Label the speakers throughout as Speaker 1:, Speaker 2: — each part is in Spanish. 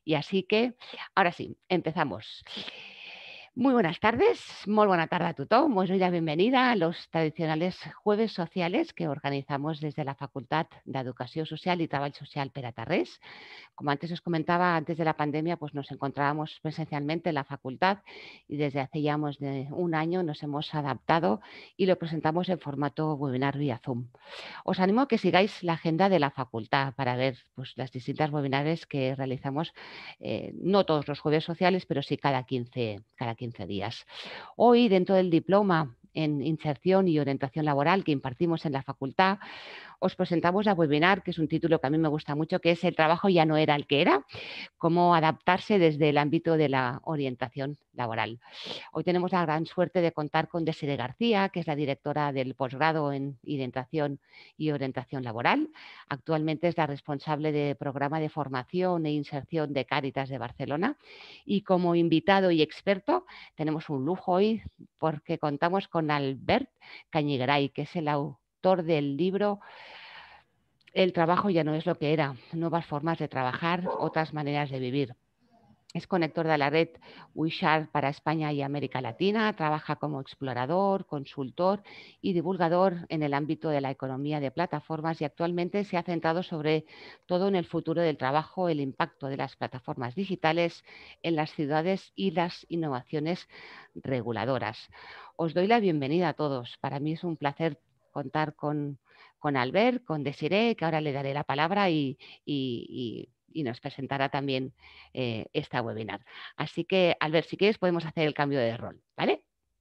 Speaker 1: Y así que, ahora sí, empezamos. Muy buenas tardes, muy buena tarde a tothom. Us doy la bienvenida a los tradicionales jueves sociales que organizamos desde la Facultad de Educación Social y Treball Social per a Tarrés. Como antes os comentaba, antes de la pandemia pues nos encontrábamos presencialmente en la facultad y desde hace ya más de un año nos hemos adaptado y lo presentamos en formato webinar vía Zoom. Os animo a que sigáis la agenda de la facultad para ver pues, las distintas webinares que realizamos, no todos los jueves sociales, pero sí cada 15 días. Hoy, dentro del diploma en inserción y orientación laboral que impartimos en la facultad, os presentamos la webinar, que es un título que a mí me gusta mucho, que es El trabajo ya no era el que era, cómo adaptarse desde el ámbito de la orientación laboral. Hoy tenemos la gran suerte de contar con Desiree García, que es la directora del posgrado en Identificación y Orientación Laboral. Actualmente es la responsable de programa de formación e inserción de Cáritas de Barcelona. Y como invitado y experto tenemos un lujo hoy porque contamos con Albert Cañigray, que es el autor del libro El trabajo ya no es lo que era, nuevas formas de trabajar, otras maneras de vivir. Es conector de la red Wishart para España y América Latina, trabaja como explorador, consultor y divulgador en el ámbito de la economía de plataformas y actualmente se ha centrado sobre todo en el futuro del trabajo, el impacto de las plataformas digitales en las ciudades y las innovaciones reguladoras. Os doy la bienvenida a todos. Para mí es un placer contar con Albert, con Desiree, que ahora le daré la palabra y nos presentará también esta webinar. Así que, Albert, si quieres podemos hacer el cambio de rol, ¿vale?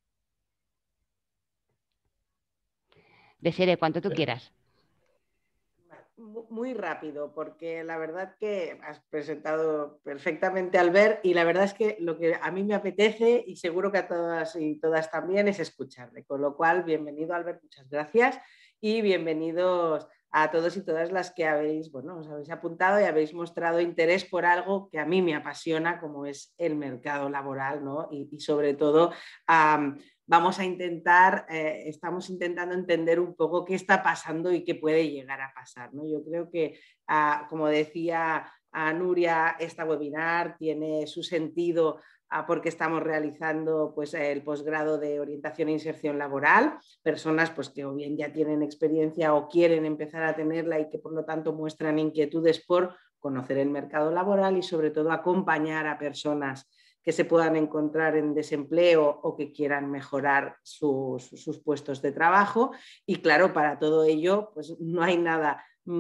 Speaker 1: Desiree, cuanto tú quieras.
Speaker 2: Muy rápido, porque la verdad que has presentado perfectamente al ver y la verdad es que lo que a mí me apetece y seguro que a todas y todas también es escucharle. Con lo cual, bienvenido Albert, muchas gracias y bienvenidos a todos y todas las que habéis, bueno, os habéis apuntado y habéis mostrado interés por algo que a mí me apasiona, como es el mercado laboral, ¿no? Y sobre todo vamos a intentar, estamos intentando entender un poco qué está pasando y qué puede llegar a pasar, ¿no? Yo creo que, como decía Nuria, esta webinar tiene su sentido porque estamos realizando pues, el posgrado de orientación e inserción laboral, personas pues, que o bien ya tienen experiencia o quieren empezar a tenerla y que por lo tanto muestran inquietudes por conocer el mercado laboral y sobre todo acompañar a personas que se puedan encontrar en desempleo o que quieran mejorar sus puestos de trabajo. Y claro, para todo ello, pues no hay nada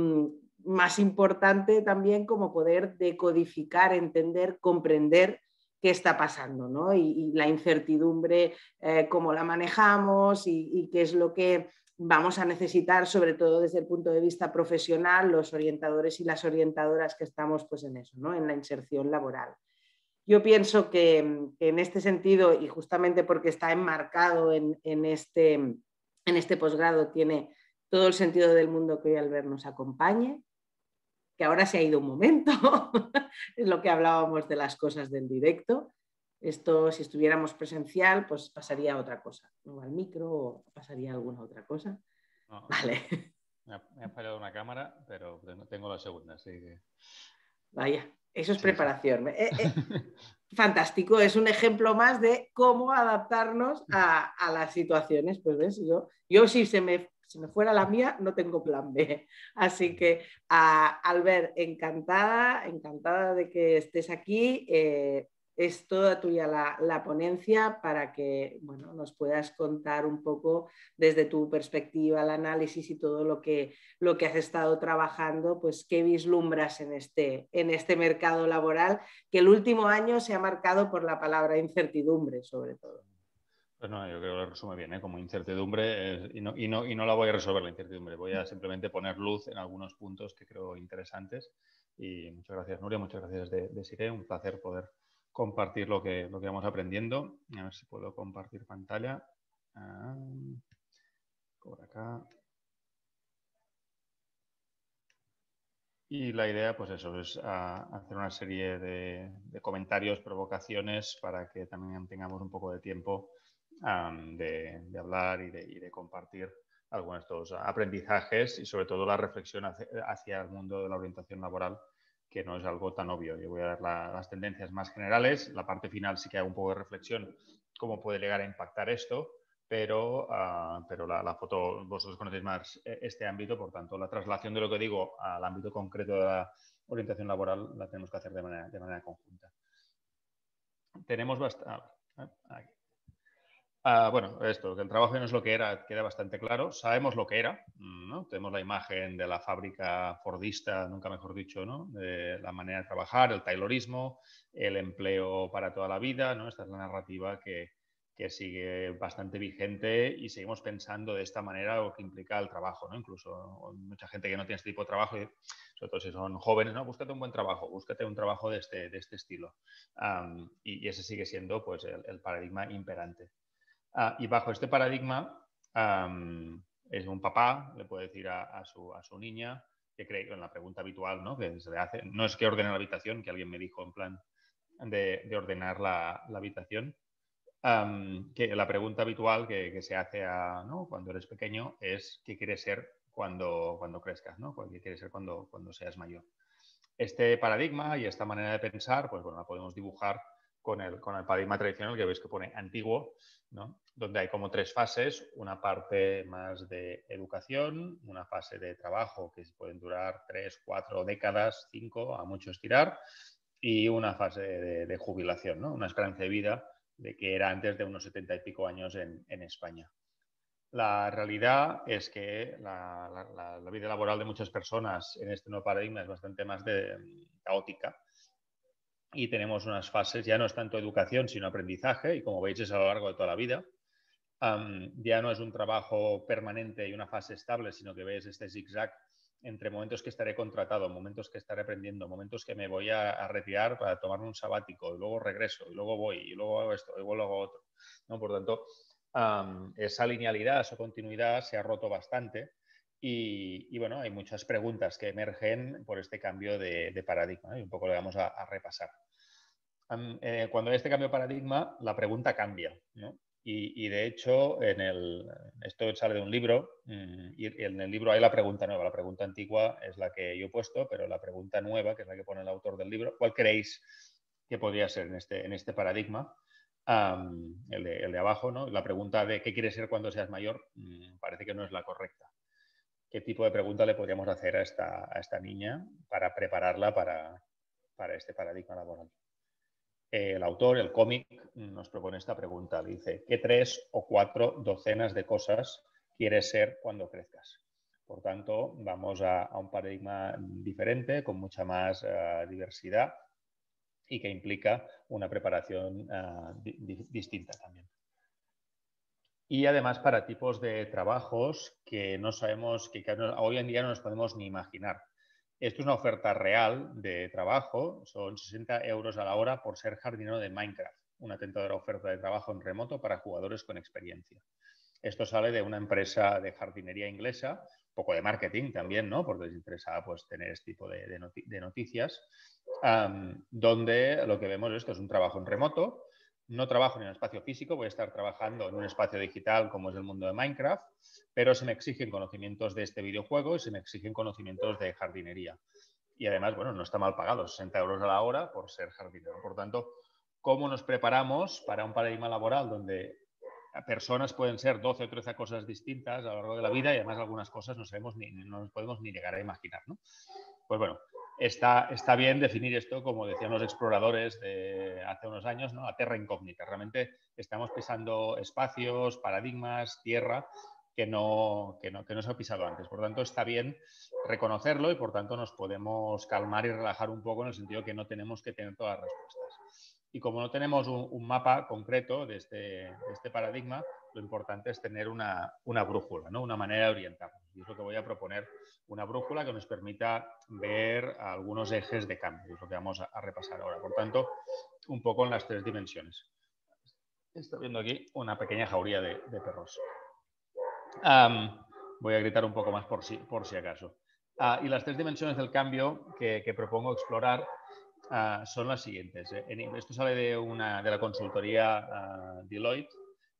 Speaker 2: más importante también como poder decodificar, entender, comprender qué está pasando, ¿no? Y la incertidumbre, cómo la manejamos y qué es lo que vamos a necesitar, sobre todo desde el punto de vista profesional, los orientadores y las orientadoras que estamos pues, en eso, ¿no? En la inserción laboral. Yo pienso que en este sentido, y justamente porque está enmarcado en este posgrado, tiene todo el sentido del mundo que hoy Albert nos acompañe, que ahora se ha ido un momento, es lo que hablábamos de las cosas del directo. Esto, si estuviéramos presencial, pues pasaría a otra cosa, no al micro o pasaría a alguna otra cosa.
Speaker 3: No,
Speaker 2: vale.
Speaker 3: Me ha fallado una cámara, pero tengo la segunda, así que...
Speaker 2: Vaya, eso es
Speaker 3: sí,
Speaker 2: preparación.
Speaker 3: Sí.
Speaker 2: Fantástico, es un ejemplo más de cómo adaptarnos a las situaciones. Pues ves, yo si se me fuera la mía, no tengo plan B. Así que, Albert, encantada de que estés aquí. Es toda tuya la ponencia para que bueno, nos puedas contar un poco desde tu perspectiva, el análisis y todo lo que has estado trabajando, pues qué vislumbras en este mercado laboral que el último año se ha marcado por la palabra incertidumbre, sobre todo.
Speaker 3: Pues no, yo creo que lo resume bien, ¿eh? Como incertidumbre, y no la voy a resolver la incertidumbre, voy a simplemente poner luz en algunos puntos que creo interesantes. Y muchas gracias, Nuria, muchas gracias, Desiree, un placer poder compartir lo que vamos aprendiendo. A ver si puedo compartir pantalla. Por acá. Y la idea, pues eso, es hacer una serie de comentarios, provocaciones, para que también tengamos un poco de tiempo de hablar y de compartir algunos de estos aprendizajes y sobre todo la reflexión hacia el mundo de la orientación laboral que no es algo tan obvio. Yo voy a dar las tendencias más generales. La parte final sí que hago un poco de reflexión cómo puede llegar a impactar esto, pero la foto, vosotros conocéis más este ámbito, por tanto, la traslación de lo que digo al ámbito concreto de la orientación laboral la tenemos que hacer de manera conjunta. Tenemos bastante... bueno, esto, que el trabajo no es lo que era, queda bastante claro. Sabemos lo que era, ¿no? Tenemos la imagen de la fábrica fordista, nunca mejor dicho, ¿no? De la manera de trabajar, el taylorismo, el empleo para toda la vida, ¿no? Esta es la narrativa que sigue bastante vigente y seguimos pensando de esta manera lo que implica el trabajo, ¿no? Incluso mucha gente que no tiene este tipo de trabajo, sobre todo si son jóvenes, ¿no? Búscate un buen trabajo, búscate un trabajo de este estilo. Y ese sigue siendo, pues, el paradigma imperante. Y bajo este paradigma, es un papá, le puede decir a su niña, que cree en la pregunta habitual, ¿no? Que se le hace, no es que ordene la habitación, que alguien me dijo en plan de ordenar la habitación, que la pregunta habitual que se hace ¿no? cuando eres pequeño es ¿qué quieres ser cuando crezcas? ¿No? ¿Qué quieres ser cuando seas mayor? Este paradigma y esta manera de pensar, pues bueno, la podemos dibujar con el paradigma tradicional que veis que pone antiguo, ¿no? Donde hay como 3 fases, una parte más de educación, una fase de trabajo que pueden durar 3, 4 décadas, 5, a mucho estirar, y una fase de jubilación, ¿no? Una esperanza de vida de que era antes de unos 70 y pico años en España. La realidad es que la vida laboral de muchas personas en este nuevo paradigma es bastante más caótica y tenemos unas fases, ya no es tanto educación, sino aprendizaje, y como veis es a lo largo de toda la vida. Ya no es un trabajo permanente y una fase estable, sino que ves este zigzag entre momentos que estaré contratado, momentos que estaré aprendiendo, momentos que me voy a retirar para tomarme un sabático, y luego regreso, y luego voy, y luego hago esto, y luego hago otro, ¿no? Por tanto, esa linealidad, esa continuidad se ha roto bastante y bueno, hay muchas preguntas que emergen por este cambio de paradigma, ¿no? Y un poco lo vamos a repasar. Cuando hay este cambio de paradigma, la pregunta cambia, ¿no? Y de hecho, esto sale de un libro y en el libro hay la pregunta nueva. La pregunta antigua es la que yo he puesto, pero la pregunta nueva, que es la que pone el autor del libro, ¿cuál creéis que podría ser en este paradigma? El de abajo, ¿no? La pregunta de ¿qué quieres ser cuando seas mayor? Parece que no es la correcta. ¿Qué tipo de pregunta le podríamos hacer a esta niña para prepararla para este paradigma laboral? El autor, el cómic, nos propone esta pregunta. Le dice, ¿qué 3 o 4 docenas de cosas quieres ser cuando crezcas? Por tanto, vamos a un paradigma diferente, con mucha más diversidad y que implica una preparación distinta también. Y además para tipos de trabajos que no sabemos, que hoy en día no nos podemos ni imaginar. Esto es una oferta real de trabajo, son 60 euros a la hora por ser jardinero de Minecraft, una tentadora oferta de trabajo en remoto para jugadores con experiencia. Esto sale de una empresa de jardinería inglesa, un poco de marketing también, ¿no? Porque les interesa pues, tener este tipo de noticias, donde lo que vemos esto es un trabajo en remoto. No trabajo en un espacio físico, voy a estar trabajando en un espacio digital como es el mundo de Minecraft, pero se me exigen conocimientos de este videojuego y se me exigen conocimientos de jardinería. Y además, bueno, no está mal pagado, 60 euros a la hora por ser jardinero. Por tanto, ¿cómo nos preparamos para un paradigma laboral donde personas pueden ser 12 o 13 cosas distintas a lo largo de la vida y además algunas cosas no nos podemos ni llegar a imaginar, ¿no? Pues bueno, está bien definir esto, como decían los exploradores de hace unos años, ¿no? A terra incógnita. Realmente estamos pisando espacios, paradigmas, tierra que no se ha pisado antes. Por tanto, está bien reconocerlo y por tanto nos podemos calmar y relajar un poco en el sentido que no tenemos que tener todas las respuestas. Y como no tenemos un mapa concreto de este paradigma, lo importante es tener una brújula, ¿no? Una manera de orientarnos. Y es lo que voy a proponer, una brújula que nos permita ver algunos ejes de cambio. Es lo que vamos a repasar ahora. Por tanto, un poco en las 3 dimensiones. Estoy viendo aquí una pequeña jauría de perros. Voy a gritar un poco más por si acaso. Y las 3 dimensiones del cambio que propongo explorar son las siguientes. Esto sale de la consultoría Deloitte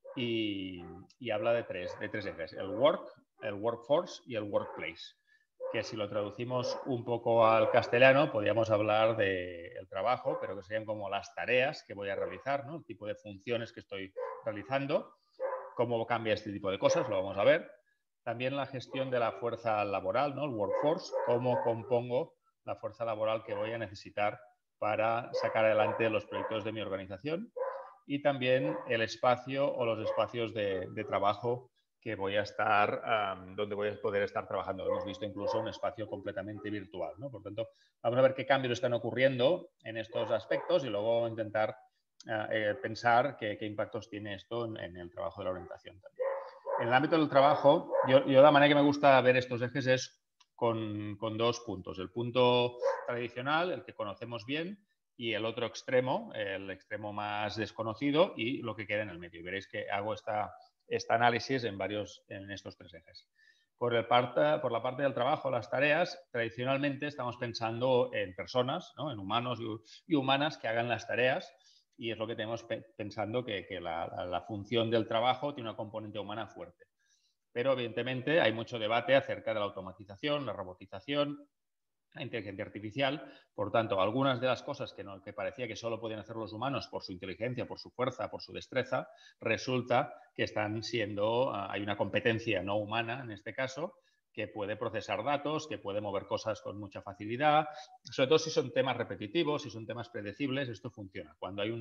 Speaker 3: y habla de tres ejes, el work, el workforce y el workplace, que si lo traducimos un poco al castellano, podríamos hablar del trabajo, pero que serían como las tareas que voy a realizar, ¿no? El tipo de funciones que estoy realizando, cómo cambia este tipo de cosas, lo vamos a ver. También la gestión de la fuerza laboral, ¿no? El workforce, cómo compongo la fuerza laboral que voy a necesitar para sacar adelante los proyectos de mi organización. Y también el espacio o los espacios de trabajo que voy a estar, donde voy a poder estar trabajando. Hemos visto incluso un espacio completamente virtual, ¿no? Por tanto, vamos a ver qué cambios están ocurriendo en estos aspectos y luego intentar pensar qué impactos tiene esto en el trabajo de la orientación también. En el ámbito del trabajo, yo la manera que me gusta ver estos ejes es con dos puntos. El punto tradicional, el que conocemos bien, y el otro extremo, el extremo más desconocido y lo que queda en el medio. Y veréis que hago este análisis en estos tres ejes. Por la parte del trabajo, las tareas, tradicionalmente estamos pensando en personas, ¿no? En humanos y humanas que hagan las tareas, y es lo que tenemos pensando que la función del trabajo tiene una componente humana fuerte. Pero evidentemente hay mucho debate acerca de la automatización, la robotización, la inteligencia artificial. Por tanto, algunas de las cosas que parecía que solo podían hacer los humanos por su inteligencia, por su fuerza, por su destreza, resulta que están siendo, hay una competencia no humana en este caso, que puede procesar datos, que puede mover cosas con mucha facilidad, sobre todo si son temas repetitivos, si son temas predecibles, esto funciona. Cuando hay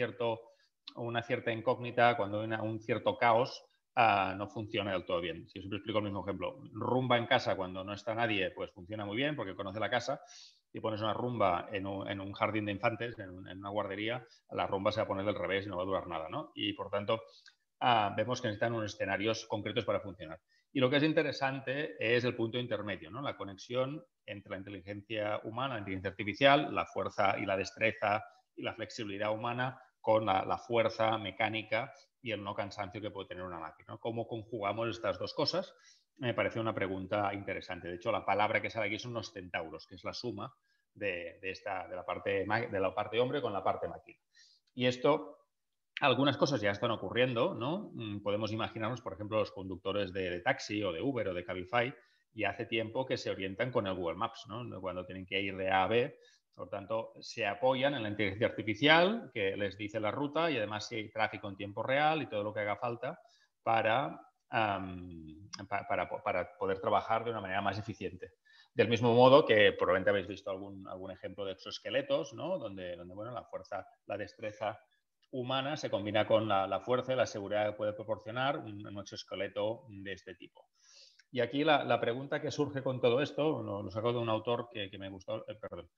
Speaker 3: una cierta incógnita, cuando hay un cierto caos, no funciona del todo bien. Si os siempre explico el mismo ejemplo, rumba en casa cuando no está nadie, pues funciona muy bien porque conoce la casa. Si pones una rumba en un jardín de infantes, en una guardería, la rumba se va a poner del revés y no va a durar nada, ¿no? Y por tanto, vemos que necesitan unos escenarios concretos para funcionar. Y lo que es interesante es el punto intermedio, ¿no? La conexión entre la inteligencia humana, la inteligencia artificial, la fuerza y la destreza y la flexibilidad humana con la fuerza mecánica y el no cansancio que puede tener una máquina, ¿no? ¿Cómo conjugamos estas dos cosas? Me parece una pregunta interesante. De hecho, la palabra que sale aquí son los centauros, que es la suma de la parte hombre con la parte máquina. Y esto, algunas cosas ya están ocurriendo, ¿no? Podemos imaginarnos, por ejemplo, los conductores de taxi o de Uber o de Cabify, y hace tiempo que se orientan con el Google Maps, ¿no? Cuando tienen que ir de A a B. Por tanto, se apoyan en la inteligencia artificial que les dice la ruta y además si hay tráfico en tiempo real y todo lo que haga falta para poder trabajar de una manera más eficiente. Del mismo modo que probablemente habéis visto algún ejemplo de exoesqueletos, ¿no? donde bueno, la fuerza, la destreza humana se combina con la fuerza y la seguridad que puede proporcionar un exoesqueleto de este tipo. Y aquí la pregunta que surge con todo esto, lo saco de un autor que me gustó, perdón.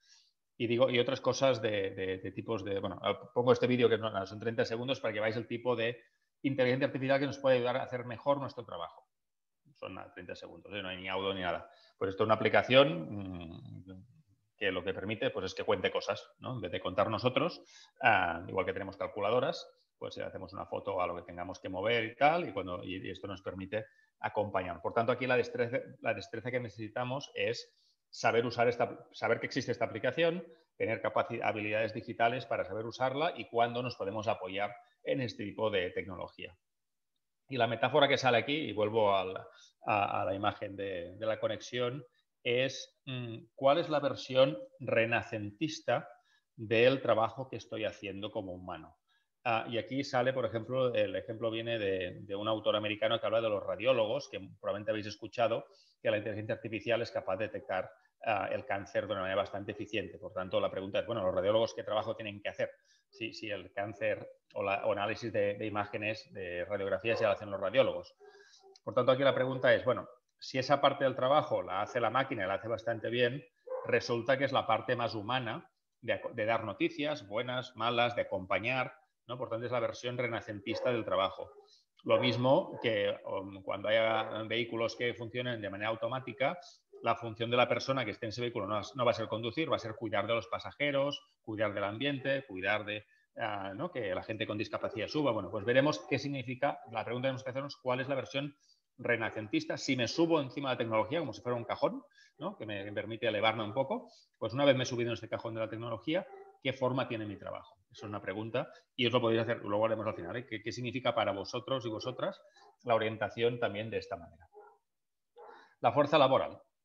Speaker 3: Y otras cosas de tipos de... Bueno, pongo este vídeo que son 30 segundos para que veáis el tipo de inteligencia artificial que nos puede ayudar a hacer mejor nuestro trabajo. Son 30 segundos, no hay ni audio ni nada. Pues esto es una aplicación que lo que permite pues, es que cuente cosas, ¿no? En vez de contar nosotros, igual que tenemos calculadoras, pues hacemos una foto a lo que tengamos que mover y tal, y esto nos permite acompañar. Por tanto, aquí la destreza que necesitamos es saber que existe esta aplicación, tener habilidades digitales para saber usarla y cuándo nos podemos apoyar en este tipo de tecnología. Y la metáfora que sale aquí, y vuelvo a la imagen de la conexión, es cuál es la versión renacentista del trabajo que estoy haciendo como humano. Y aquí sale, por ejemplo, el ejemplo viene de un autor americano que habla de los radiólogos, que probablemente habéis escuchado, que la inteligencia artificial es capaz de detectar el cáncer de una manera bastante eficiente. Por tanto, la pregunta es, bueno, ¿los radiólogos qué trabajo tienen que hacer? Si el cáncer o análisis de imágenes, de radiografías ya lo hacen los radiólogos. Por tanto, aquí la pregunta es, bueno, si esa parte del trabajo la hace la máquina y la hace bastante bien, resulta que es la parte más humana de dar noticias, buenas, malas, de acompañar, ¿no? Por tanto, es la versión renacentista del trabajo. Lo mismo que cuando haya vehículos que funcionen de manera automática, la función de la persona que esté en ese vehículo no va a ser conducir, va a ser cuidar de los pasajeros, cuidar del ambiente, cuidar de ¿no? que la gente con discapacidad suba. Bueno, pues veremos qué significa. La pregunta que tenemos que hacernos, ¿cuál es la versión renacentista? Si me subo encima de la tecnología, como si fuera un cajón, ¿no? que me permite elevarme un poco, pues una vez me he subido en este cajón de la tecnología, ¿qué forma tiene mi trabajo? Eso es una pregunta y os lo podéis hacer, luego haremos al final, ¿eh? ¿Qué significa para vosotros y vosotras la orientación también de esta manera? La fuerza laboral.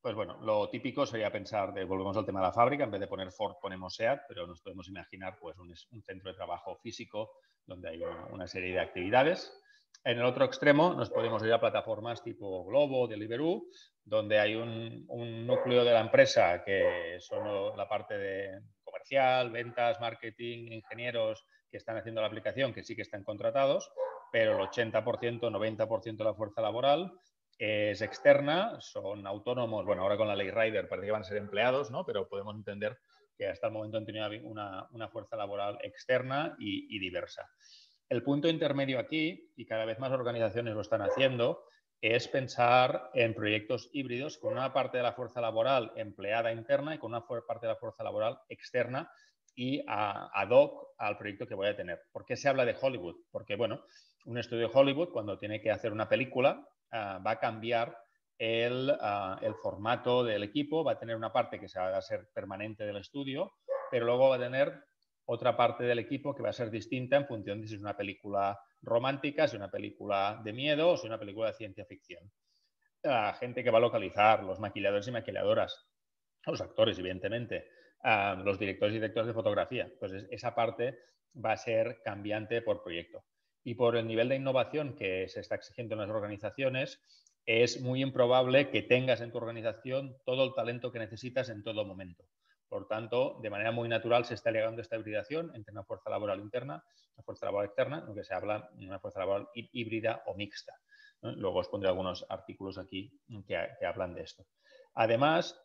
Speaker 3: Pues bueno, lo típico sería pensar, volvemos al tema de la fábrica, en vez de poner Ford ponemos SEAT, pero nos podemos imaginar pues un centro de trabajo físico donde hay una serie de actividades. En el otro extremo nos podemos ir a plataformas tipo Glovo, Deliveroo, donde hay un núcleo de la empresa que son la parte de comercial, ventas, marketing, ingenieros que están haciendo la aplicación, que sí que están contratados, pero el 80%, 90% de la fuerza laboral es externa, son autónomos. Bueno, ahora con la ley Rider parece que van a ser empleados, ¿no? Pero podemos entender que hasta el momento han tenido una fuerza laboral externa y diversa. El punto intermedio aquí, y cada vez más organizaciones lo están haciendo, es pensar en proyectos híbridos con una parte de la fuerza laboral empleada interna y con una parte de la fuerza laboral externa y ad hoc al proyecto que voy a tener. ¿Por qué se habla de Hollywood? Porque, bueno, un estudio de Hollywood, cuando tiene que hacer una película, va a cambiar el formato del equipo, va a tener una parte que va a ser permanente del estudio, pero luego va a tener otra parte del equipo que va a ser distinta en función de si es una película romántica, si es una película de miedo o si es una película de ciencia ficción. La gente que va a localizar, los maquilladores y maquilladoras, los actores, evidentemente, los directores y directores de fotografía. Pues esa parte va a ser cambiante por proyecto. Y por el nivel de innovación que se está exigiendo en las organizaciones, es muy improbable que tengas en tu organización todo el talento que necesitas en todo momento. Por tanto, de manera muy natural se está llegando a esta hibridación entre una fuerza laboral interna y una fuerza laboral externa, aunque se habla de una fuerza laboral híbrida o mixta, ¿no? Luego os pondré algunos artículos aquí que hablan de esto. Además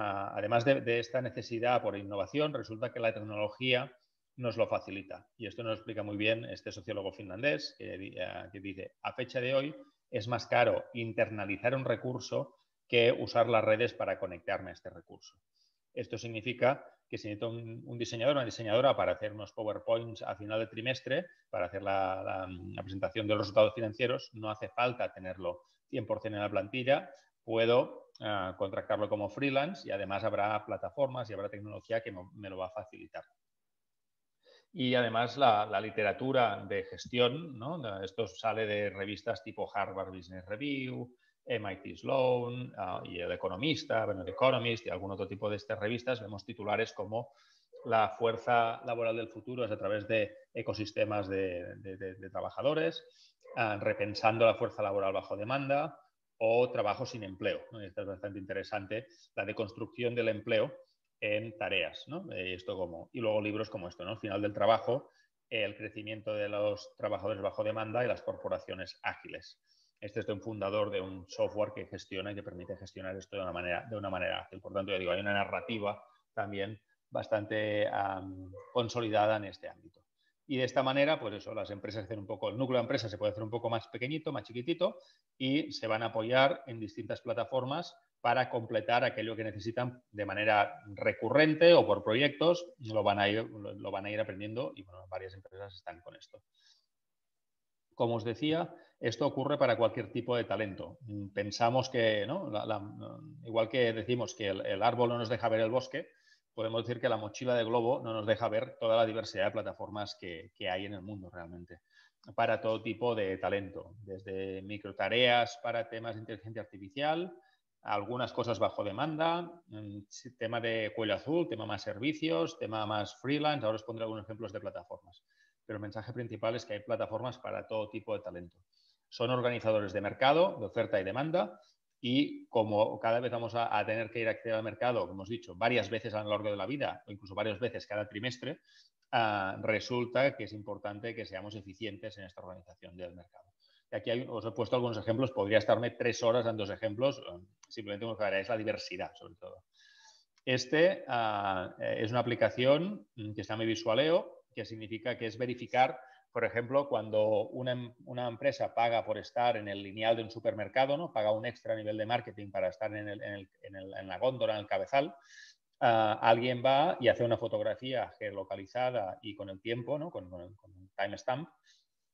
Speaker 3: de esta necesidad por innovación, resulta que la tecnología nos lo facilita. Y esto nos lo explica muy bien este sociólogo finlandés que dice, a fecha de hoy es más caro internalizar un recurso que usar las redes para conectarme a este recurso. Esto significa que si necesito un diseñador o una diseñadora para hacer unos PowerPoints a final de trimestre, para hacer la presentación de los resultados financieros, no hace falta tenerlo 100% en la plantilla, puedo contratarlo como freelance y además habrá plataformas y habrá tecnología que me lo va a facilitar. Y además la literatura de gestión, ¿no? Esto sale de revistas tipo Harvard Business Review, MIT Sloan y El Economista, bueno, The Economist y algún otro tipo de estas revistas. Vemos titulares como la fuerza laboral del futuro es a través de ecosistemas de trabajadores, repensando la fuerza laboral bajo demanda o trabajo sin empleo, ¿no? Esta es bastante interesante, la deconstrucción del empleo en tareas, ¿no? Y luego libros como esto, ¿no? El final del trabajo, el crecimiento de los trabajadores bajo demanda y las corporaciones ágiles. Este es de un fundador de un software que gestiona y que permite gestionar esto de una manera ágil. Por tanto, yo digo, hay una narrativa también bastante consolidada en este ámbito. Y de esta manera, pues eso, las empresas hacen un poco, el núcleo de empresa se puede hacer un poco más pequeñito, más chiquitito, y se van a apoyar en distintas plataformas para completar aquello que necesitan de manera recurrente o por proyectos, lo van a ir aprendiendo y bueno, varias empresas están con esto. Como os decía, esto ocurre para cualquier tipo de talento. Pensamos que, ¿no? Igual que decimos que el árbol no nos deja ver el bosque, podemos decir que la mochila de Glovo no nos deja ver toda la diversidad de plataformas que hay en el mundo realmente, para todo tipo de talento, desde microtareas para temas de inteligencia artificial, algunas cosas bajo demanda, tema de cuello azul, tema más servicios, tema más freelance. Ahora os pondré algunos ejemplos de plataformas. Pero el mensaje principal es que hay plataformas para todo tipo de talento. Son organizadores de mercado, de oferta y demanda, y como cada vez vamos a tener que ir a acceder al mercado, como hemos dicho, varias veces a lo largo de la vida, o incluso varias veces cada trimestre, resulta que es importante que seamos eficientes en esta organización del mercado. Y aquí os he puesto algunos ejemplos, podría estarme 3 horas dando ejemplos, simplemente me es la diversidad, sobre todo. Este es una aplicación que se llama Visualeo, que significa que es verificar, por ejemplo, cuando una empresa paga por estar en el lineal de un supermercado, ¿no? Paga un extra a nivel de marketing para estar en la góndola, en el cabezal, alguien va y hace una fotografía geolocalizada y con el tiempo, ¿no? con el timestamp,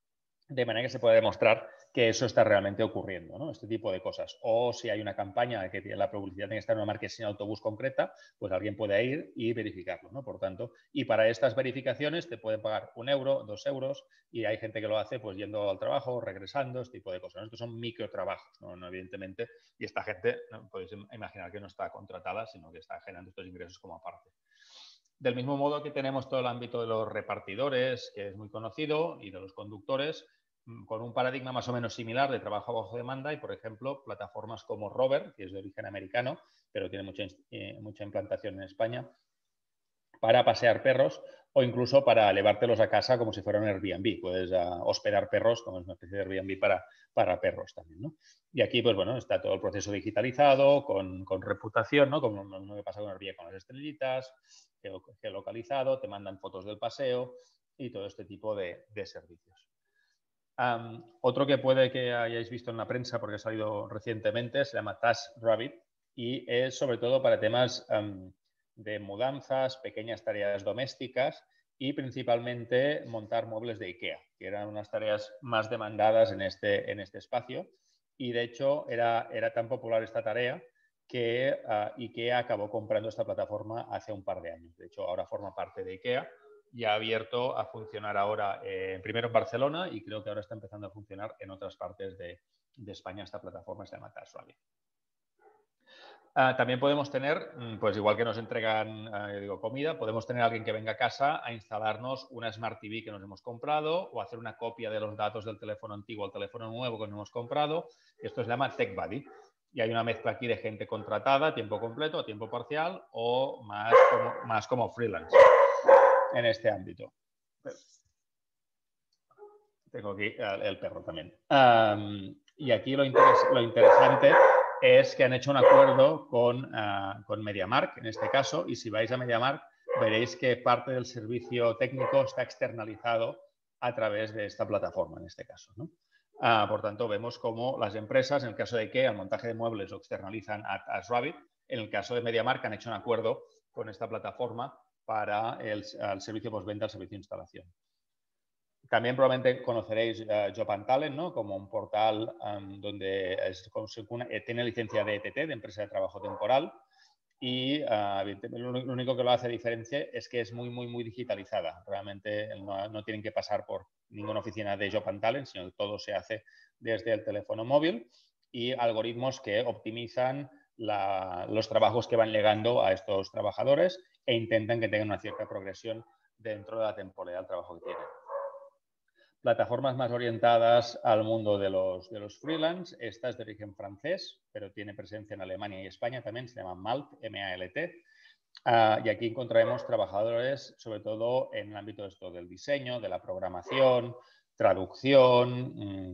Speaker 3: de manera que se pueda demostrar que eso está realmente ocurriendo, ¿no? Este tipo de cosas. O si hay una campaña que la publicidad tiene que estar en una marquesina de autobús concreta, pues alguien puede ir y verificarlo, ¿no? Por tanto, y para estas verificaciones te pueden pagar 1 euro, 2 euros, y hay gente que lo hace pues yendo al trabajo, regresando, este tipo de cosas, ¿no? Estos son microtrabajos, ¿no? Evidentemente, y esta gente, ¿no? Podéis imaginar que no está contratada, sino que está generando estos ingresos como aparte. Del mismo modo que tenemos todo el ámbito de los repartidores, que es muy conocido, y de los conductores, con un paradigma más o menos similar de trabajo bajo demanda y, por ejemplo, plataformas como Rover, que es de origen americano, pero tiene mucha implantación en España, para pasear perros o incluso para llevártelos a casa como si fuera un Airbnb. Puedes hospedar perros como es una especie de Airbnb para perros también, ¿no? Y aquí, pues bueno, está todo el proceso digitalizado, con reputación, ¿no? Como lo que pasa con Airbnb, con las estrellitas, geolocalizado, te mandan fotos del paseo y todo este tipo de servicios. Otro que puede que hayáis visto en la prensa porque ha salido recientemente se llama TaskRabbit y es sobre todo para temas de mudanzas, pequeñas tareas domésticas y principalmente montar muebles de IKEA, que eran unas tareas más demandadas en este espacio. Y de hecho era tan popular esta tarea que IKEA acabó comprando esta plataforma hace un par de años. De hecho, ahora forma parte de IKEA. Ya ha abierto a funcionar ahora, primero en Barcelona y creo que ahora está empezando a funcionar en otras partes de España. Esta plataforma se llama TaskRabbit. También podemos tener, pues igual que nos entregan comida, podemos tener a alguien que venga a casa a instalarnos una Smart TV que nos hemos comprado o hacer una copia de los datos del teléfono antiguo al teléfono nuevo que nos hemos comprado. Esto se llama TechBuddy. Y hay una mezcla aquí de gente contratada a tiempo completo, a tiempo parcial o más como freelance en este ámbito. Tengo aquí el perro también. Y aquí lo interesante es que han hecho un acuerdo con MediaMarkt, en este caso, y si vais a MediaMarkt veréis que parte del servicio técnico está externalizado a través de esta plataforma, en este caso, ¿no? Por tanto, vemos cómo las empresas, en el caso de IKEA, el montaje de muebles lo externalizan a TaskRabbit. En el caso de MediaMarkt han hecho un acuerdo con esta plataforma para el servicio postventa, el servicio de instalación. También probablemente conoceréis Job and Talent, ¿no? Como un portal donde tiene licencia de ETT, de Empresa de Trabajo Temporal, y lo único que lo hace diferencia es que es muy digitalizada. Realmente no tienen que pasar por ninguna oficina de Job and Talent, sino que todo se hace desde el teléfono móvil y algoritmos que optimizan los trabajos que van llegando a estos trabajadores e intentan que tengan una cierta progresión dentro de la temporalidad del trabajo que tienen. Plataformas más orientadas al mundo de los freelance. Esta es de origen francés, pero tiene presencia en Alemania y España también. Se llama Malt, M-A-L-T. Y aquí encontraremos trabajadores, sobre todo en el ámbito del diseño, de la programación, traducción,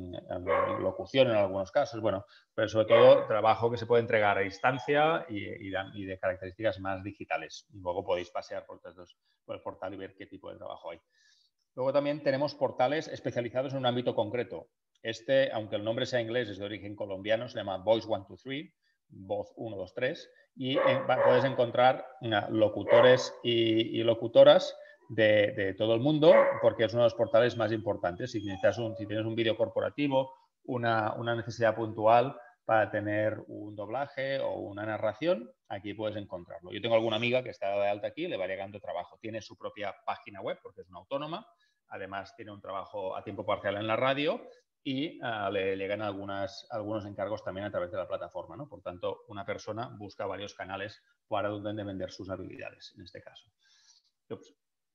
Speaker 3: locución en algunos casos. Bueno, pero sobre todo trabajo que se puede entregar a distancia y de características más digitales. Luego podéis pasear por el portal y ver qué tipo de trabajo hay. Luego también tenemos portales especializados en un ámbito concreto. Este, aunque el nombre sea inglés, es de origen colombiano, se llama Voice 123, Voz 123, y puedes encontrar locutores y locutoras de todo el mundo, porque es uno de los portales más importantes. Si tienes un vídeo corporativo, una necesidad puntual para tener un doblaje o una narración, aquí puedes encontrarlo. Yo tengo alguna amiga que está de alta aquí, le va llegando trabajo. Tiene su propia página web, porque es una autónoma. Además, tiene un trabajo a tiempo parcial en la radio y le llegan algunos encargos también a través de la plataforma, ¿no? Por tanto, una persona busca varios canales para donde vender sus habilidades, en este caso. Ups.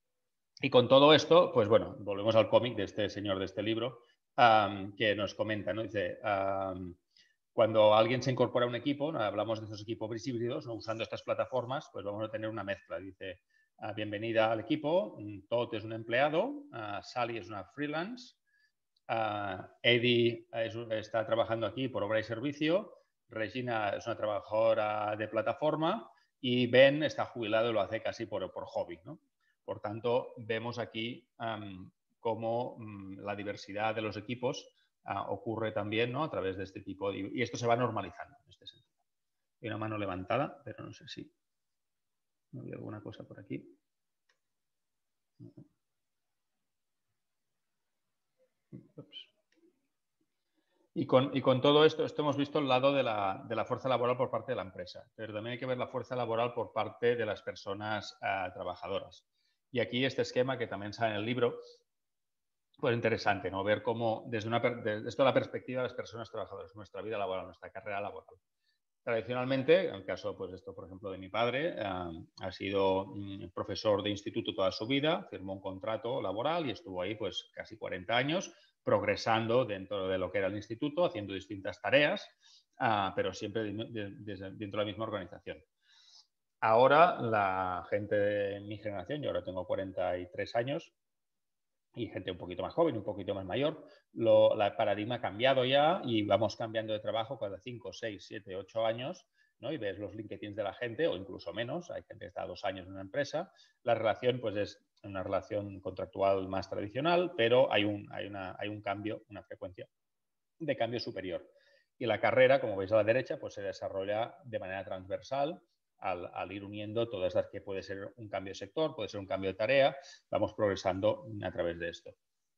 Speaker 3: Y con todo esto, pues bueno, volvemos al cómic de este señor de este libro que nos comenta, ¿no? Dice, cuando alguien se incorpora a un equipo, hablamos de esos equipos híbridos, ¿no? Usando estas plataformas, pues vamos a tener una mezcla. Dice, bienvenida al equipo, Todd es un empleado, Sally es una freelance, Eddie está trabajando aquí por obra y servicio, Regina es una trabajadora de plataforma y Ben está jubilado y lo hace casi por hobby, ¿no? Por tanto, vemos aquí cómo la diversidad de los equipos ocurre también, ¿no? A través de este tipo de... Y esto se va normalizando en este sentido. Hay una mano levantada, pero no sé si... ¿No veo alguna cosa por aquí? Y con todo esto hemos visto el lado de la fuerza laboral por parte de la empresa, pero también hay que ver la fuerza laboral por parte de las personas trabajadoras. Y aquí este esquema que también sale en el libro, pues interesante, ¿no? Ver cómo desde la perspectiva de las personas trabajadoras, nuestra vida laboral, nuestra carrera laboral. Tradicionalmente, en el caso, pues esto, por ejemplo, de mi padre, ha sido profesor de instituto toda su vida, firmó un contrato laboral y estuvo ahí pues casi 40 años, progresando dentro de lo que era el instituto, haciendo distintas tareas, pero siempre dentro de la misma organización. Ahora, la gente de mi generación, yo ahora tengo 43 años, y gente un poquito más joven, un poquito más mayor, el paradigma ha cambiado ya y vamos cambiando de trabajo cada 5, 6, 7, 8 años, ¿no? Y ves los LinkedIn de la gente, o incluso menos, hay gente que está 2 años en una empresa. La relación pues es una relación contractual más tradicional, pero hay un cambio, una frecuencia de cambio superior. Y la carrera, como veis a la derecha, pues se desarrolla de manera transversal, al ir uniendo todas las que puede ser un cambio de sector, puede ser un cambio de tarea, vamos progresando a través de esto.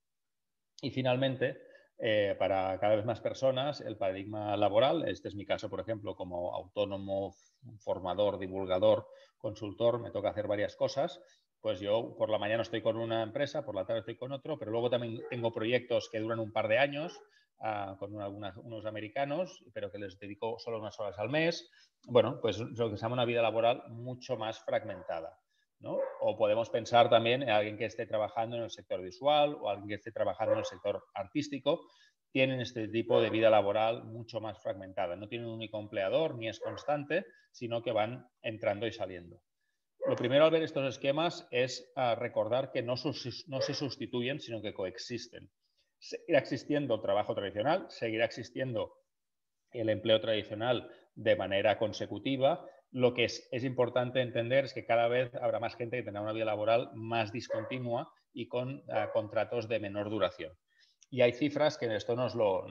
Speaker 3: Y finalmente, para cada vez más personas, el paradigma laboral, este es mi caso, por ejemplo, como autónomo, formador, divulgador, consultor, me toca hacer varias cosas, pues yo por la mañana estoy con una empresa, por la tarde estoy con otro, pero luego también tengo proyectos que duran un par de años, con unos americanos, pero que les dedico solo unas horas al mes. Bueno, pues lo que se llama una vida laboral mucho más fragmentada, ¿no? O podemos pensar también en alguien que esté trabajando en el sector visual o alguien que esté trabajando en el sector artístico. Tienen este tipo de vida laboral mucho más fragmentada. No tienen un único empleador ni es constante, sino que van entrando y saliendo. Lo primero al ver estos esquemas es recordar que no se sustituyen, sino que coexisten. Seguirá existiendo el trabajo tradicional, seguirá existiendo el empleo tradicional de manera consecutiva. Lo que es importante entender es que cada vez habrá más gente que tendrá una vida laboral más discontinua y con contratos de menor duración. Y hay cifras que esto nos lo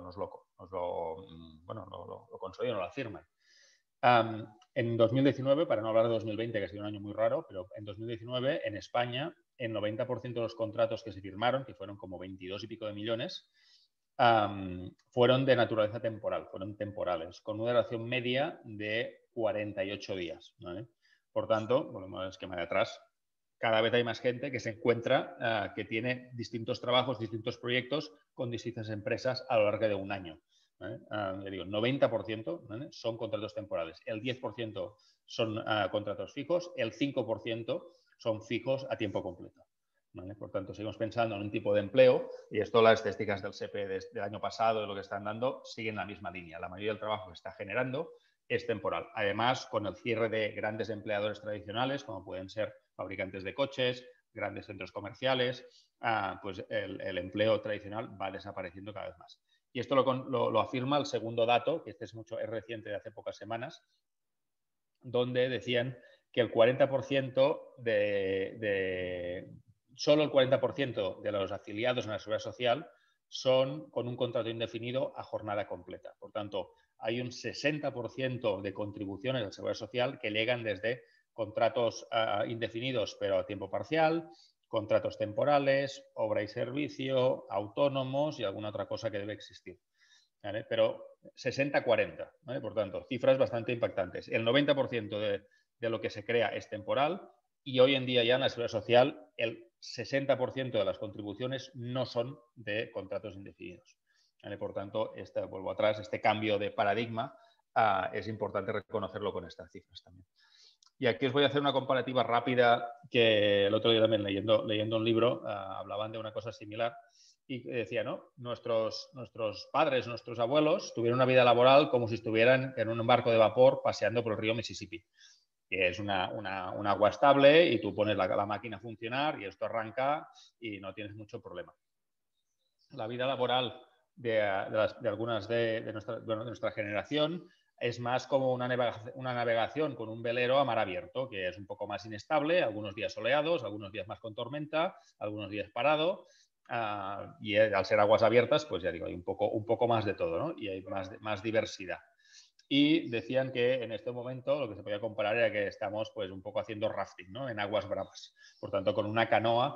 Speaker 3: consolidan, nos lo afirman. En 2019, para no hablar de 2020, que ha sido un año muy raro, pero en 2019 en España el 90% de los contratos que se firmaron, que fueron como 22 y pico de millones, fueron de naturaleza temporal, fueron temporales, con una duración media de 48 días. ¿Vale? Por tanto, volvemos al esquema de atrás, cada vez hay más gente que se encuentra que tiene distintos trabajos, distintos proyectos con distintas empresas a lo largo de un año. ¿Vale? Le digo, 90%, ¿vale? Son contratos temporales, el 10% son contratos fijos, el 5% son fijos a tiempo completo. ¿Vale? Por tanto, seguimos pensando en un tipo de empleo y esto las estadísticas del CP del año pasado, de lo que están dando, siguen la misma línea. La mayoría del trabajo que está generando es temporal. Además, con el cierre de grandes empleadores tradicionales, como pueden ser fabricantes de coches, grandes centros comerciales, pues el empleo tradicional va desapareciendo cada vez más. Y esto lo afirma el segundo dato, que es reciente, de hace pocas semanas, donde decían que el 40% solo el 40% de los afiliados en la Seguridad Social son con un contrato indefinido a jornada completa. Por tanto, hay un 60% de contribuciones a la Seguridad Social que llegan desde contratos indefinidos pero a tiempo parcial, contratos temporales, obra y servicio, autónomos y alguna otra cosa que debe existir. ¿Vale? Pero 60-40, ¿vale? Por tanto, cifras bastante impactantes. El 90% de lo que se crea es temporal y hoy en día ya en la Seguridad Social el 60% de las contribuciones no son de contratos indefinidos. ¿Vale? Por tanto, vuelvo atrás, este cambio de paradigma es importante reconocerlo con estas cifras también. Y aquí os voy a hacer una comparativa rápida que el otro día también leyendo un libro hablaban de una cosa similar y decía, ¿no? Nuestros padres, nuestros abuelos tuvieron una vida laboral como si estuvieran en un barco de vapor paseando por el río Mississippi. Que es un agua estable y tú pones la máquina a funcionar y esto arranca y no tienes mucho problema. La vida laboral de algunas de nuestra generación es más como una navegación con un velero a mar abierto, que es un poco más inestable, algunos días soleados, algunos días más con tormenta, algunos días parado, y al ser aguas abiertas, pues ya digo, hay un poco más de todo, ¿no? Y hay más diversidad. Y decían que en este momento lo que se podía comparar era que estamos pues un poco haciendo rafting, ¿no? En aguas bravas. Por tanto, con una canoa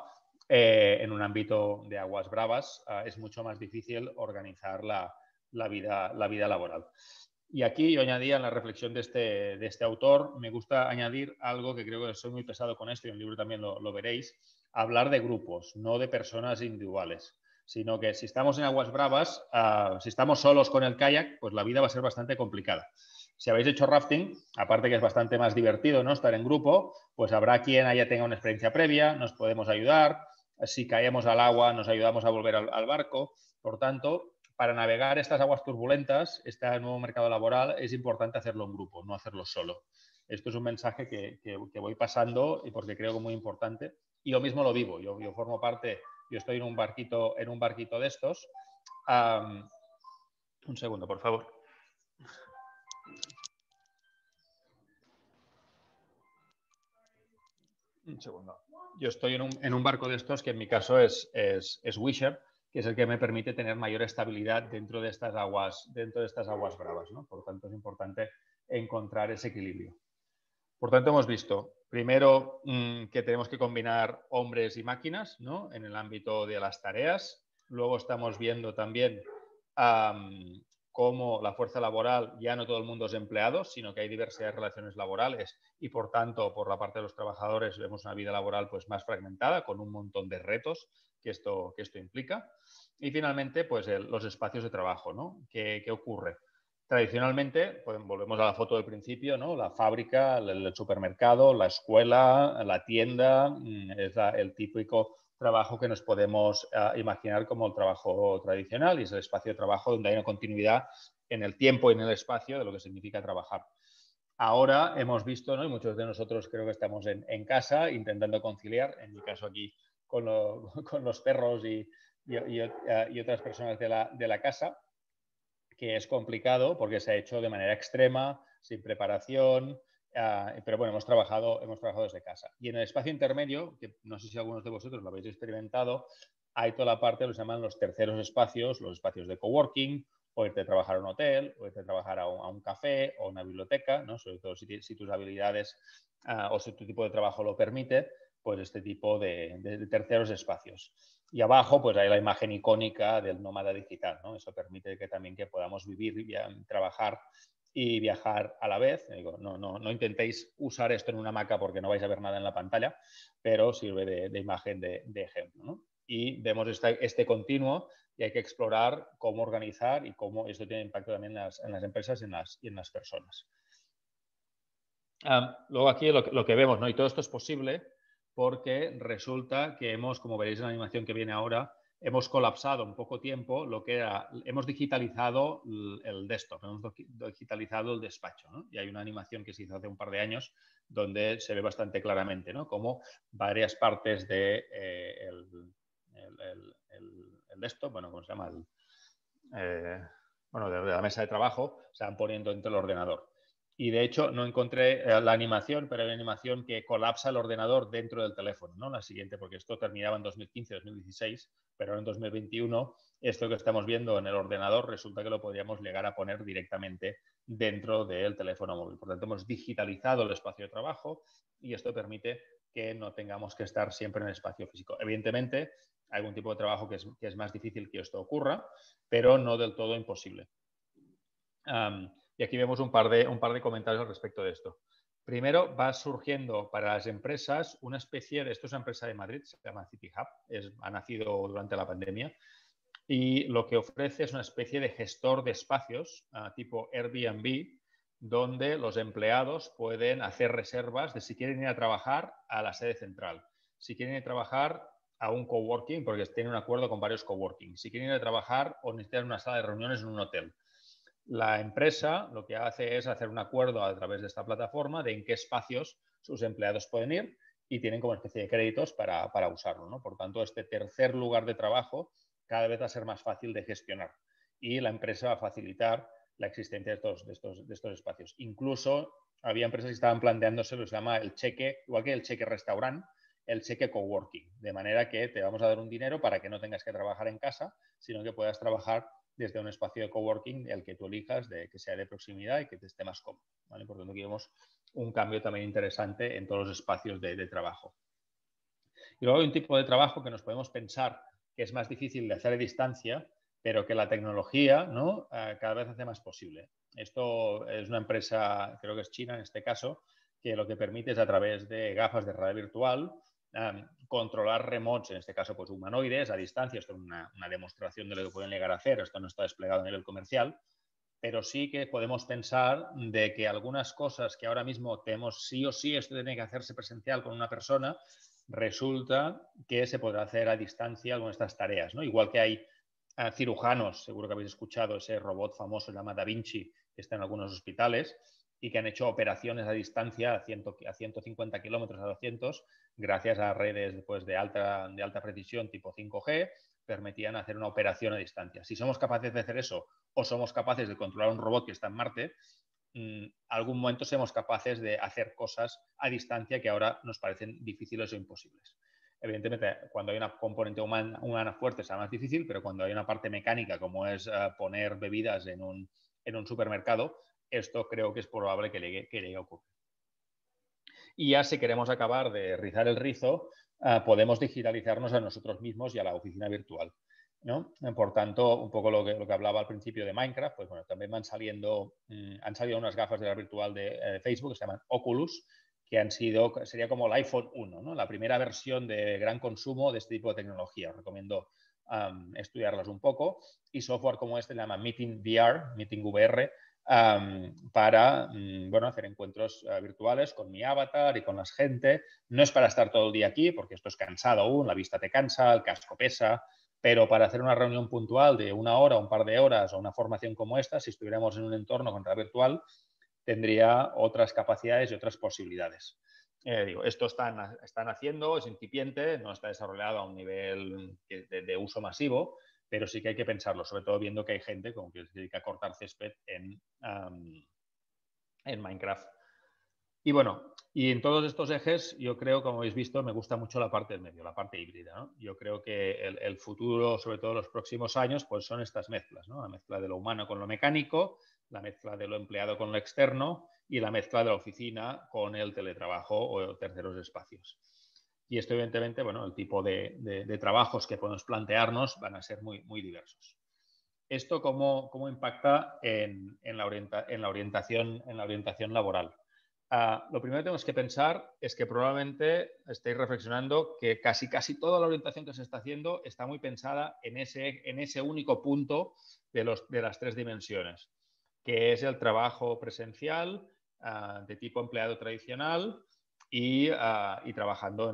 Speaker 3: en un ámbito de aguas bravas es mucho más difícil organizar la vida laboral. Y aquí yo añadía en la reflexión de este autor, me gusta añadir algo que creo que soy muy pesado con esto y en el libro también lo veréis, hablar de grupos, no de personas individuales, sino que si estamos en aguas bravas, si estamos solos con el kayak, pues la vida va a ser bastante complicada. Si habéis hecho rafting, aparte que es bastante más divertido, ¿no?, estar en grupo, pues habrá quien haya tenga una experiencia previa, nos podemos ayudar, si caemos al agua nos ayudamos a volver al barco. Por tanto, para navegar estas aguas turbulentas, este nuevo mercado laboral, es importante hacerlo en grupo, no hacerlo solo. Esto es un mensaje que voy pasando y porque creo que es muy importante. Y yo mismo lo vivo. Yo formo parte, yo estoy en un barquito de estos. Un segundo, por favor. Un segundo. Yo estoy en un barco de estos que en mi caso es Wisher, que es el que me permite tener mayor estabilidad dentro de estas aguas bravas, ¿no? Por tanto, es importante encontrar ese equilibrio. Por tanto, hemos visto, primero, que tenemos que combinar hombres y máquinas, ¿no?, en el ámbito de las tareas. Luego estamos viendo también cómo la fuerza laboral, ya no todo el mundo es empleado, sino que hay diversidad de relaciones laborales y, por tanto, por la parte de los trabajadores vemos una vida laboral pues más fragmentada, con un montón de retos que esto implica. Y, finalmente, pues los espacios de trabajo, ¿no? ¿Qué ocurre? Tradicionalmente, pues, volvemos a la foto del principio, ¿no?, la fábrica, el supermercado, la escuela, la tienda, es el típico trabajo que nos podemos imaginar como el trabajo tradicional, y es el espacio de trabajo donde hay una continuidad en el tiempo y en el espacio de lo que significa trabajar. Ahora hemos visto, ¿no?, y muchos de nosotros creo que estamos en casa intentando conciliar, en mi caso aquí con los perros y otras personas de la casa, que es complicado porque se ha hecho de manera extrema, sin preparación, pero bueno, hemos trabajado desde casa. Y en el espacio intermedio, que no sé si algunos de vosotros lo habéis experimentado, hay toda la parte, lo que se llaman los terceros espacios, los espacios de coworking, o irte a trabajar a un hotel, o irte a trabajar a un café o una biblioteca, ¿no?, sobre todo si tus habilidades o si tu tipo de trabajo lo permite, pues este tipo de terceros espacios. Y abajo pues hay la imagen icónica del nómada digital, ¿no? Eso permite que también que podamos vivir, trabajar y viajar a la vez. Digo, no intentéis usar esto en una hamaca porque no vais a ver nada en la pantalla, pero sirve de imagen de ejemplo, ¿no? Y vemos este continuo y hay que explorar cómo organizar y cómo esto tiene impacto también en las empresas y en las personas. Luego aquí lo que vemos, ¿no? Y todo esto es posible porque resulta que como veréis en la animación que viene ahora, hemos colapsado en poco tiempo hemos digitalizado el desktop, hemos digitalizado el despacho, ¿no? Y hay una animación que se hizo hace un par de años donde se ve bastante claramente, ¿no?, cómo varias partes de el desktop, bueno, ¿cómo se llama? De la mesa de trabajo, se van poniendo dentro del ordenador. Y de hecho no encontré la animación, pero hay una animación que colapsa el ordenador dentro del teléfono, ¿no?, la siguiente, porque esto terminaba en 2015, 2016, pero ahora en 2021 esto que estamos viendo en el ordenador resulta que lo podríamos llegar a poner directamente dentro del teléfono móvil. Por tanto, hemos digitalizado el espacio de trabajo y esto permite que no tengamos que estar siempre en el espacio físico. Evidentemente, hay algún tipo de trabajo que es más difícil que esto ocurra, pero no del todo imposible. Y aquí vemos un par de comentarios al respecto de esto. Primero, va surgiendo para las empresas una especie de... Esto es una empresa de Madrid, se llama City Hub, ha nacido durante la pandemia y lo que ofrece es una especie de gestor de espacios tipo Airbnb, donde los empleados pueden hacer reservas de si quieren ir a trabajar a la sede central, si quieren ir a trabajar a un coworking, porque tienen un acuerdo con varios coworking, si quieren ir a trabajar o necesitan una sala de reuniones en un hotel. La empresa lo que hace es hacer un acuerdo a través de esta plataforma de en qué espacios sus empleados pueden ir y tienen como especie de créditos para usarlo, ¿no? Por tanto, este tercer lugar de trabajo cada vez va a ser más fácil de gestionar y la empresa va a facilitar la existencia de estos espacios. Incluso había empresas que estaban planteándose lo que se llama el cheque, igual que el cheque restaurante, el cheque coworking, de manera que te vamos a dar un dinero para que no tengas que trabajar en casa, sino que puedas trabajar desde un espacio de coworking, el que tú elijas, que sea de proximidad y que te esté más cómodo, ¿vale? Por tanto, aquí vemos un cambio también interesante en todos los espacios de trabajo. Y luego hay un tipo de trabajo que nos podemos pensar que es más difícil de hacer a distancia, pero que la tecnología, ¿no?, cada vez hace más posible. Esto es una empresa, creo que es china en este caso, que lo que permite es a través de gafas de realidad virtual controlar remots, en este caso pues humanoides, a distancia. Esto es una demostración de lo que pueden llegar a hacer. Esto no está desplegado a nivel comercial, pero sí que podemos pensar de que algunas cosas que ahora mismo tenemos sí o sí, esto tiene que hacerse presencial con una persona, resulta que se podrá hacer a distancia algunas de estas tareas, ¿no? Igual que hay cirujanos, seguro que habéis escuchado ese robot famoso llamado Da Vinci, que está en algunos hospitales y que han hecho operaciones a distancia a 150 kilómetros, a 200, gracias a redes pues, de alta precisión tipo 5G, permitían hacer una operación a distancia. Si somos capaces de hacer eso o somos capaces de controlar un robot que está en Marte, algún momento seremos capaces de hacer cosas a distancia que ahora nos parecen difíciles o imposibles. Evidentemente, cuando hay una componente humana fuerte será más difícil, pero cuando hay una parte mecánica, como es poner bebidas en un supermercado, esto creo que es probable que llegue a ocurrir. Y ya si queremos acabar de rizar el rizo, podemos digitalizarnos a nosotros mismos y a la oficina virtual, ¿no? Por tanto, un poco lo que hablaba al principio de Minecraft, pues bueno, también han salido unas gafas de la virtual de Facebook que se llaman Oculus, que sería como el iPhone 1, ¿no? La primera versión de gran consumo de este tipo de tecnología. Os recomiendo estudiarlas un poco. Y software como este se llama Meeting VR, para bueno, hacer encuentros virtuales con mi avatar y con la gente. No es para estar todo el día aquí, porque esto es cansado aún, la vista te cansa, el casco pesa, pero para hacer una reunión puntual de 1 hora, un par de horas o una formación como esta, si estuviéramos en un entorno con realidad virtual, tendría otras capacidades y otras posibilidades. Esto están haciendo, es incipiente, no está desarrollado a un nivel de uso masivo, pero sí que hay que pensarlo, sobre todo viendo que hay gente como que se dedica a cortar césped en Minecraft. Y bueno, y en todos estos ejes, yo creo, como habéis visto, me gusta mucho la parte del medio, la parte híbrida, ¿no? Yo creo que el futuro, sobre todo los próximos años, pues son estas mezclas, ¿no? La mezcla de lo humano con lo mecánico, la mezcla de lo empleado con lo externo y la mezcla de la oficina con el teletrabajo o terceros espacios. Y esto, evidentemente, bueno, el tipo de trabajos que podemos plantearnos van a ser muy, muy diversos. ¿Esto cómo impacta en la orientación laboral? Lo primero que tenemos que pensar es que probablemente estéis reflexionando que casi toda la orientación que se está haciendo está muy pensada en ese único punto de las 3 dimensiones, que es el trabajo presencial de tipo empleado tradicional y trabajando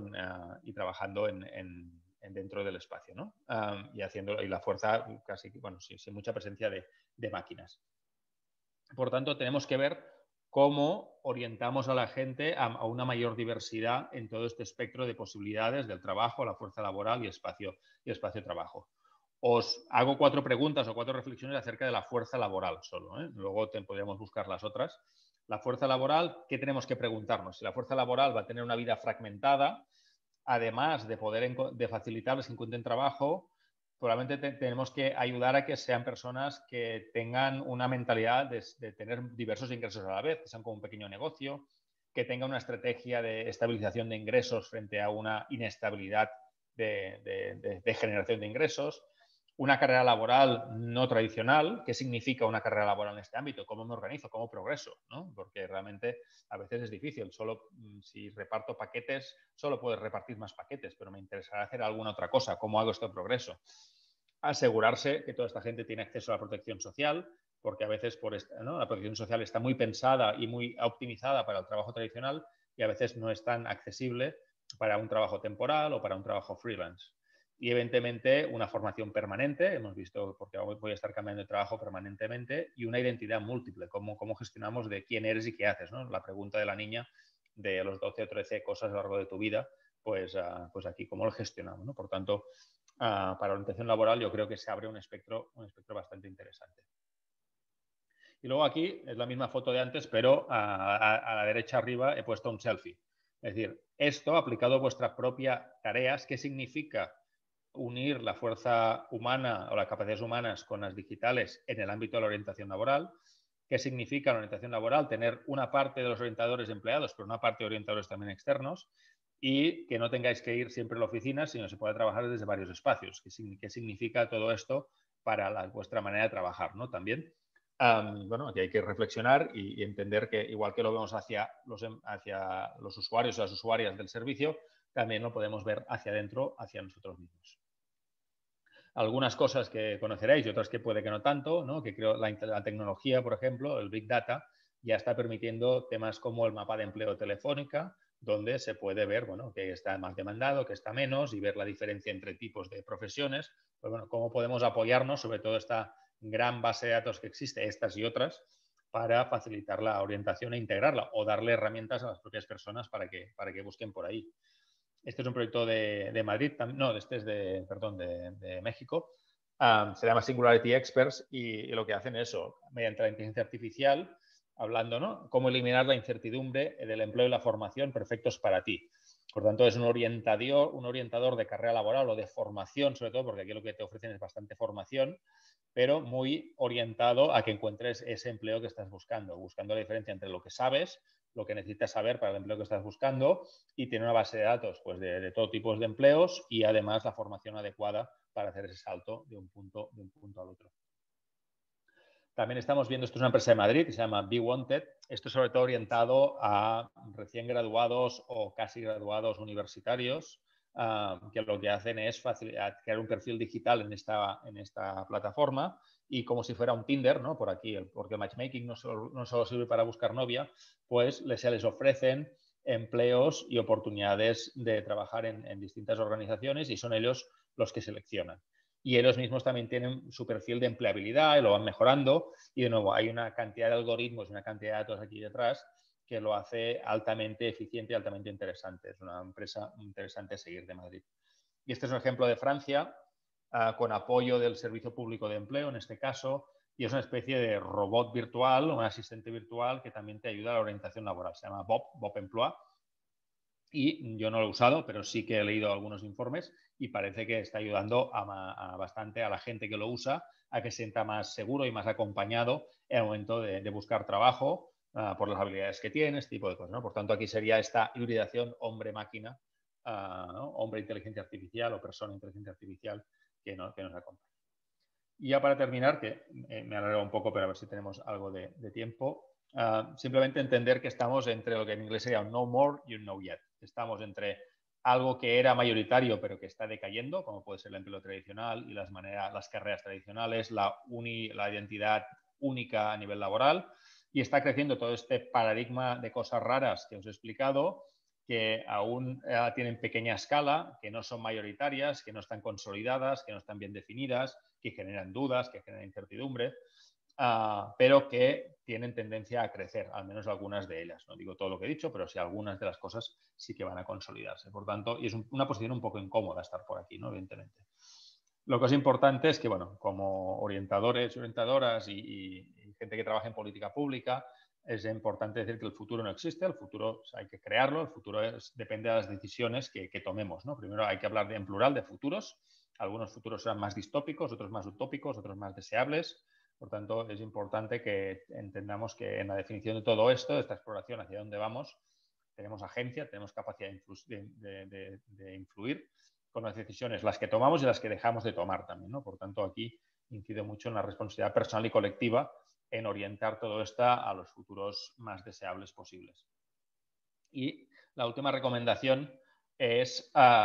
Speaker 3: dentro del espacio, ¿no? Y la fuerza casi, bueno, sin mucha presencia de máquinas. Por tanto, tenemos que ver cómo orientamos a la gente a una mayor diversidad en todo este espectro de posibilidades del trabajo, la fuerza laboral y espacio de trabajo. Os hago 4 preguntas o 4 reflexiones acerca de la fuerza laboral solo, ¿eh? Luego podríamos buscar las otras. La fuerza laboral, ¿qué tenemos que preguntarnos? Si la fuerza laboral va a tener una vida fragmentada, además de facilitarles que encuentren trabajo, probablemente tenemos que ayudar a que sean personas que tengan una mentalidad de tener diversos ingresos a la vez, que sean como un pequeño negocio, que tengan una estrategia de estabilización de ingresos frente a una inestabilidad de generación de ingresos, una carrera laboral no tradicional. ¿Qué significa una carrera laboral en este ámbito? ¿Cómo me organizo? ¿Cómo progreso? ¿No? Porque realmente a veces es difícil. Solo si reparto paquetes, solo puedo repartir más paquetes, pero me interesará hacer alguna otra cosa. ¿Cómo hago este progreso? Asegurarse que toda esta gente tiene acceso a la protección social, porque a veces ¿no? La protección social está muy pensada y muy optimizada para el trabajo tradicional y a veces no es tan accesible para un trabajo temporal o para un trabajo freelance. Y evidentemente una formación permanente, hemos visto, porque voy a estar cambiando de trabajo permanentemente, y una identidad múltiple, cómo gestionamos de quién eres y qué haces, ¿no? La pregunta de la niña de los 12 o 13 cosas a lo largo de tu vida, pues aquí cómo lo gestionamos, ¿no? Por tanto, para la orientación laboral yo creo que se abre un espectro bastante interesante. Y luego aquí es la misma foto de antes, pero a la derecha arriba he puesto un selfie. Es decir, esto aplicado a vuestras propias tareas, ¿qué significa unir la fuerza humana o las capacidades humanas con las digitales en el ámbito de la orientación laboral? ¿Qué significa la orientación laboral? Tener una parte de los orientadores empleados, pero una parte de orientadores también externos. y que no tengáis que ir siempre a la oficina, sino se pueda trabajar desde varios espacios. ¿Qué significa todo esto para vuestra manera de trabajar, ¿no? También, bueno, aquí hay que reflexionar y entender que igual que lo vemos hacia los usuarios y las usuarias del servicio, también lo podemos ver hacia adentro, hacia nosotros mismos. Algunas cosas que conoceréis y otras que puede que no tanto, ¿no? Que creo la tecnología, por ejemplo, el Big Data, ya está permitiendo temas como el mapa de empleo telefónica, donde se puede ver, bueno, que está más demandado, que está menos, y ver la diferencia entre tipos de profesiones. Pues bueno, cómo podemos apoyarnos sobre todo esta gran base de datos que existe, estas y otras, para facilitar la orientación e integrarla o darle herramientas a las propias personas para que busquen por ahí. Este es un proyecto de Madrid, no, este es de México. Se llama Singularity Experts y lo que hacen es eso, mediante la inteligencia artificial, hablando, ¿no? Cómo eliminar la incertidumbre del empleo y la formación perfectos para ti. Por tanto, es un orientador de carrera laboral o de formación, sobre todo, porque aquí lo que te ofrecen es bastante formación, pero muy orientado a que encuentres ese empleo que estás buscando la diferencia entre lo que sabes, lo que necesitas saber para el empleo que estás buscando y tiene una base de datos pues, de todo tipo de empleos y además la formación adecuada para hacer ese salto de un punto al otro. También estamos viendo, esto es una empresa de Madrid que se llama Be Wanted. Esto es sobre todo orientado a recién graduados o casi graduados universitarios que lo que hacen es crear un perfil digital en esta plataforma y como si fuera un Tinder, ¿no? Por aquí, porque el matchmaking no solo sirve para buscar novia, pues se les ofrecen empleos y oportunidades de trabajar en distintas organizaciones y son ellos los que seleccionan. Y ellos mismos también tienen su perfil de empleabilidad y lo van mejorando. Y de nuevo, hay una cantidad de algoritmos, una cantidad de datos aquí detrás que lo hace altamente eficiente y altamente interesante. Es una empresa interesante a seguir de Madrid. Y este es un ejemplo de Francia, con apoyo del Servicio Público de Empleo, en este caso, y es una especie de robot virtual, un asistente virtual que también te ayuda a la orientación laboral. Se llama Bob Emploi. Y yo no lo he usado, pero sí que he leído algunos informes y parece que está ayudando bastante a la gente que lo usa a que se sienta más seguro y más acompañado en el momento de buscar trabajo por las habilidades que tiene, este tipo de cosas, ¿no? Por tanto, aquí sería esta hibridación hombre-máquina, ¿no? Hombre-inteligencia artificial o persona-inteligencia artificial que nos acompaña. Y ya para terminar, que me alargo un poco, pero a ver si tenemos algo de tiempo, simplemente entender que estamos entre lo que en inglés sería un no more y un no yet. Estamos entre algo que era mayoritario pero que está decayendo, como puede ser el empleo tradicional y las carreras tradicionales, la identidad única a nivel laboral, y está creciendo todo este paradigma de cosas raras que os he explicado, que aún tienen pequeña escala, que no son mayoritarias, que no están consolidadas, que no están bien definidas, que generan dudas, que generan incertidumbre, pero que tienen tendencia a crecer, al menos algunas de ellas. No digo todo lo que he dicho, pero sí algunas de las cosas sí que van a consolidarse. Por tanto, y es una posición un poco incómoda estar por aquí, ¿no? Evidentemente. Lo que es importante es que, bueno, como orientadores y orientadoras y gente que trabaja en política pública, es importante decir que el futuro no existe, el futuro hay que crearlo, el futuro depende de las decisiones que tomemos, ¿no? Primero hay que hablar en plural de futuros. Algunos futuros serán más distópicos, otros más utópicos, otros más deseables. Por tanto, es importante que entendamos que en la definición de todo esto, de esta exploración hacia dónde vamos, tenemos agencia, tenemos capacidad de influir con las decisiones, las que tomamos y las que dejamos de tomar también, ¿no? Por tanto, aquí incido mucho en la responsabilidad personal y colectiva en orientar todo esto a los futuros más deseables posibles. Y la última recomendación es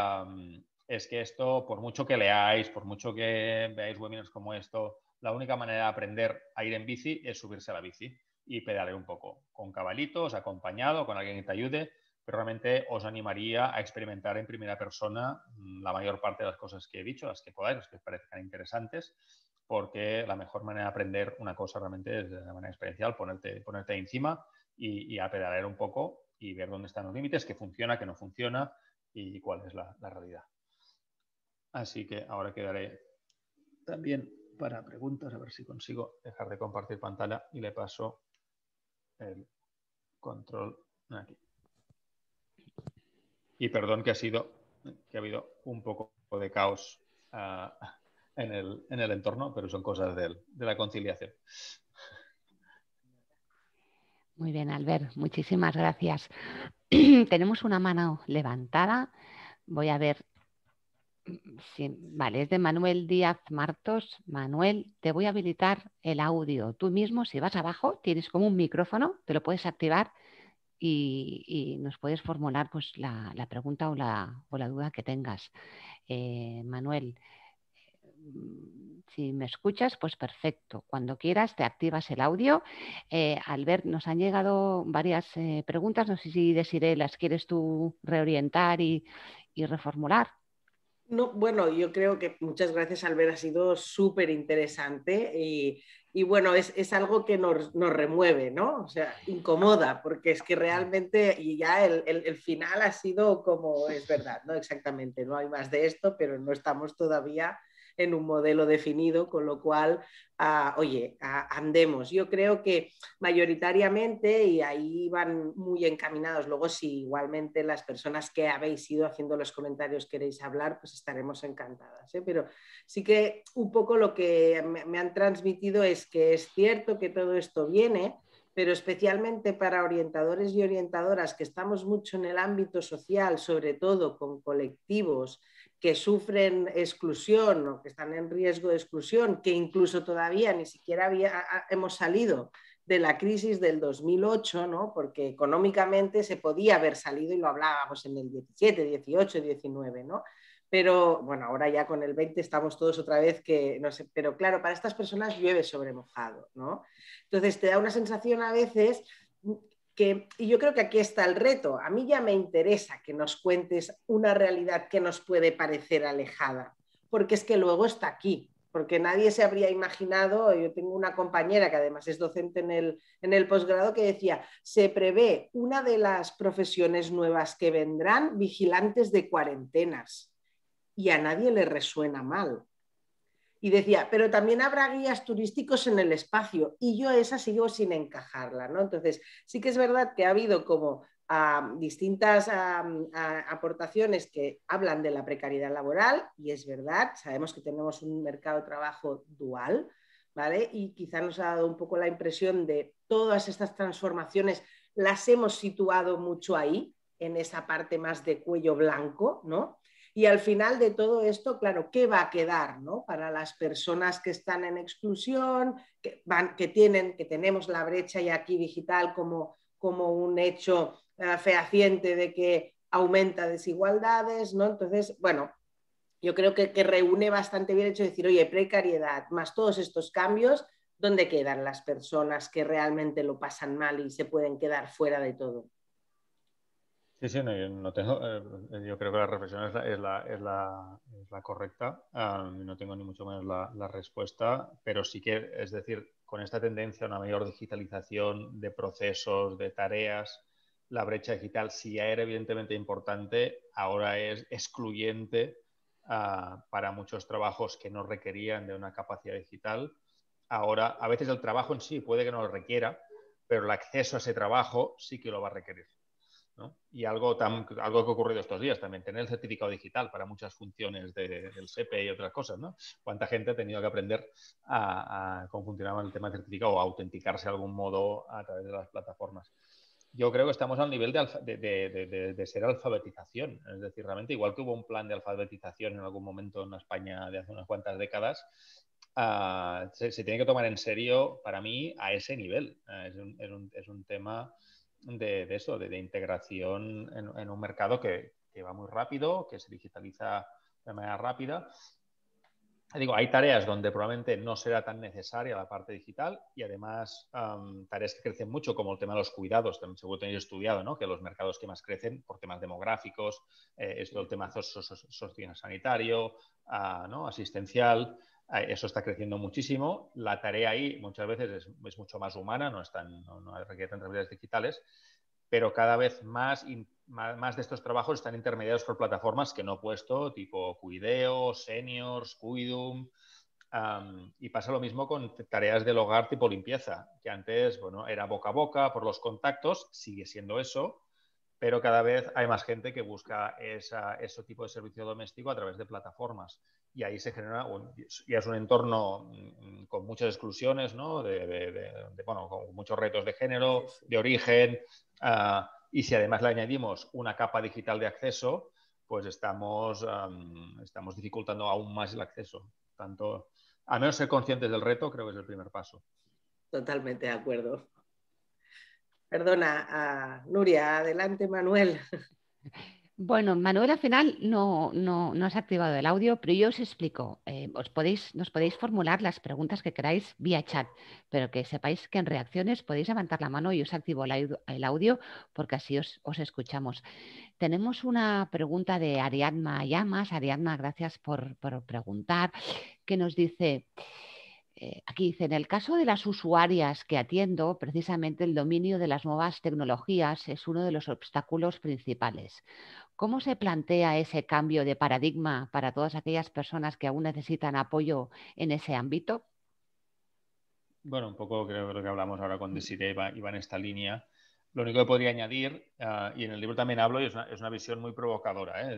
Speaker 3: que esto, por mucho que leáis, por mucho que veáis webinars como esto, la única manera de aprender a ir en bici es subirse a la bici y pedalear un poco, con caballitos, acompañado, con alguien que te ayude, pero realmente os animaría a experimentar en primera persona la mayor parte de las cosas que he dicho, las que podáis, las que os parezcan interesantes, porque la mejor manera de aprender una cosa realmente es de manera experiencial, ponerte encima y a pedalear un poco y ver dónde están los límites, qué funciona, qué no funciona y cuál es la realidad. Así que ahora quedaré también para preguntas, a ver si consigo dejar de compartir pantalla y le paso el control aquí. Y perdón que ha habido un poco de caos en el entorno, pero son cosas de la conciliación.
Speaker 1: Muy bien, Albert, muchísimas gracias. tenemos una mano levantada. Voy a ver. Sí, vale, es de Manuel Díaz Martos. Manuel, te voy a habilitar el audio. Tú mismo, si vas abajo, tienes como un micrófono, te lo puedes activar y nos puedes formular pues, la pregunta o la duda que tengas. Manuel, si me escuchas, pues perfecto. Cuando quieras, te activas el audio. Albert, nos han llegado varias preguntas. No sé si, Desiree, las quieres tú reorientar y reformular.
Speaker 2: No, bueno, yo creo que muchas gracias, Albert, ha sido súper interesante y bueno, es algo que nos remueve, ¿no? O sea, incomoda, porque es que realmente, y ya el final ha sido como, es verdad, ¿no? Exactamente, no hay más de esto, pero no estamos todavía en un modelo definido, con lo cual, oye, andemos. Yo creo que mayoritariamente, y ahí van muy encaminados, luego si igualmente las personas que habéis ido haciendo los comentarios queréis hablar, pues estaremos encantadas, ¿eh? Pero sí que un poco lo que me han transmitido es que es cierto que todo esto viene, pero especialmente para orientadores y orientadoras que estamos mucho en el ámbito social, sobre todo con colectivos que sufren exclusión o que están en riesgo de exclusión, que incluso todavía ni siquiera hemos salido de la crisis del 2008, ¿no? Porque económicamente se podía haber salido y lo hablábamos en el 17, 18, 19, ¿no? Pero bueno, ahora ya con el 20 estamos todos otra vez que, no sé, pero claro, para estas personas llueve sobre mojado, ¿no? Entonces te da una sensación a veces que, y yo creo que aquí está el reto, a mí ya me interesa que nos cuentes una realidad que nos puede parecer alejada, porque es que luego está aquí, porque nadie se habría imaginado, yo tengo una compañera que además es docente en el posgrado que decía, se prevé una de las profesiones nuevas que vendrán, vigilantes de cuarentenas, y a nadie le resuena mal. Y decía, pero también habrá guías turísticos en el espacio, y yo esa sigo sin encajarla, ¿no? Entonces, sí que es verdad que ha habido como distintas aportaciones que hablan de la precariedad laboral, y es verdad, sabemos que tenemos un mercado de trabajo dual, ¿vale? Y quizá nos ha dado un poco la impresión de todas estas transformaciones las hemos situado mucho ahí, en esa parte más de cuello blanco, ¿no? Y al final de todo esto, claro, ¿qué va a quedar, ¿no? Para las personas que están en exclusión, que tenemos la brecha ya aquí digital como un hecho fehaciente de que aumenta desigualdades, ¿no? Entonces, bueno, yo creo que reúne bastante bien el hecho de decir, oye, precariedad, más todos estos cambios, ¿dónde quedan las personas que realmente lo pasan mal y se pueden quedar fuera de todo?
Speaker 3: Sí, sí, no, yo no tengo, yo creo que la reflexión es la correcta. No tengo ni mucho menos la respuesta, pero sí que, es decir, con esta tendencia a una mayor digitalización de procesos, de tareas, la brecha digital, si ya era evidentemente importante, ahora es excluyente para muchos trabajos que no requerían de una capacidad digital. Ahora, a veces el trabajo en sí puede que no lo requiera, pero el acceso a ese trabajo sí que lo va a requerir, ¿no? Y algo que ha ocurrido estos días también, tener el certificado digital para muchas funciones del SEPE y otras cosas, ¿no? ¿Cuánta gente ha tenido que aprender a cómo funcionaba el tema del certificado o autenticarse de algún modo a través de las plataformas? Yo creo que estamos al nivel de ser alfabetización. Es decir, realmente, igual que hubo un plan de alfabetización en algún momento en España de hace unas cuantas décadas, se tiene que tomar en serio, para mí, a ese nivel. Es un tema de eso, de integración en un mercado que va muy rápido, que se digitaliza de manera rápida. Digo, hay tareas donde probablemente no será tan necesaria la parte digital y además tareas que crecen mucho, como el tema de los cuidados, también seguro tenéis estudiado, ¿no? Que los mercados que más crecen por temas demográficos, esto el tema sociosanitario, ¿no? Asistencial, eso está creciendo muchísimo. La tarea ahí muchas veces es mucho más humana, no requiere tantas habilidades digitales, pero cada vez más de estos trabajos están intermediados por plataformas que no he puesto, tipo Cuideo, Seniors, Cuidum, y pasa lo mismo con tareas del hogar tipo limpieza, que antes, bueno, era boca a boca por los contactos, sigue siendo eso, pero cada vez hay más gente que busca ese tipo de servicio doméstico a través de plataformas. Y ahí se genera, ya es un entorno con muchas exclusiones, ¿no? Bueno, con muchos retos de género, de origen, y si además le añadimos una capa digital de acceso, pues estamos dificultando aún más el acceso. Tanto, al menos ser conscientes del reto creo que es el primer paso.
Speaker 2: Totalmente de acuerdo. Perdona, Nuria, adelante, Manuel.
Speaker 1: Bueno, Manuel al final no has activado el audio, pero yo os explico. Nos podéis formular las preguntas que queráis vía chat, pero que sepáis que en reacciones podéis levantar la mano y os activo el audio porque así os escuchamos. Tenemos una pregunta de Ariadna Llamas. Ariadna, gracias por preguntar, que nos dice... Aquí dice, en el caso de las usuarias que atiendo, precisamente el dominio de las nuevas tecnologías es uno de los obstáculos principales. ¿Cómo se plantea ese cambio de paradigma para todas aquellas personas que aún necesitan apoyo en ese ámbito?
Speaker 3: Bueno, un poco creo que lo que hablamos ahora con Desiree iba en esta línea. Lo único que podría añadir, y en el libro también hablo, y es una visión muy provocadora,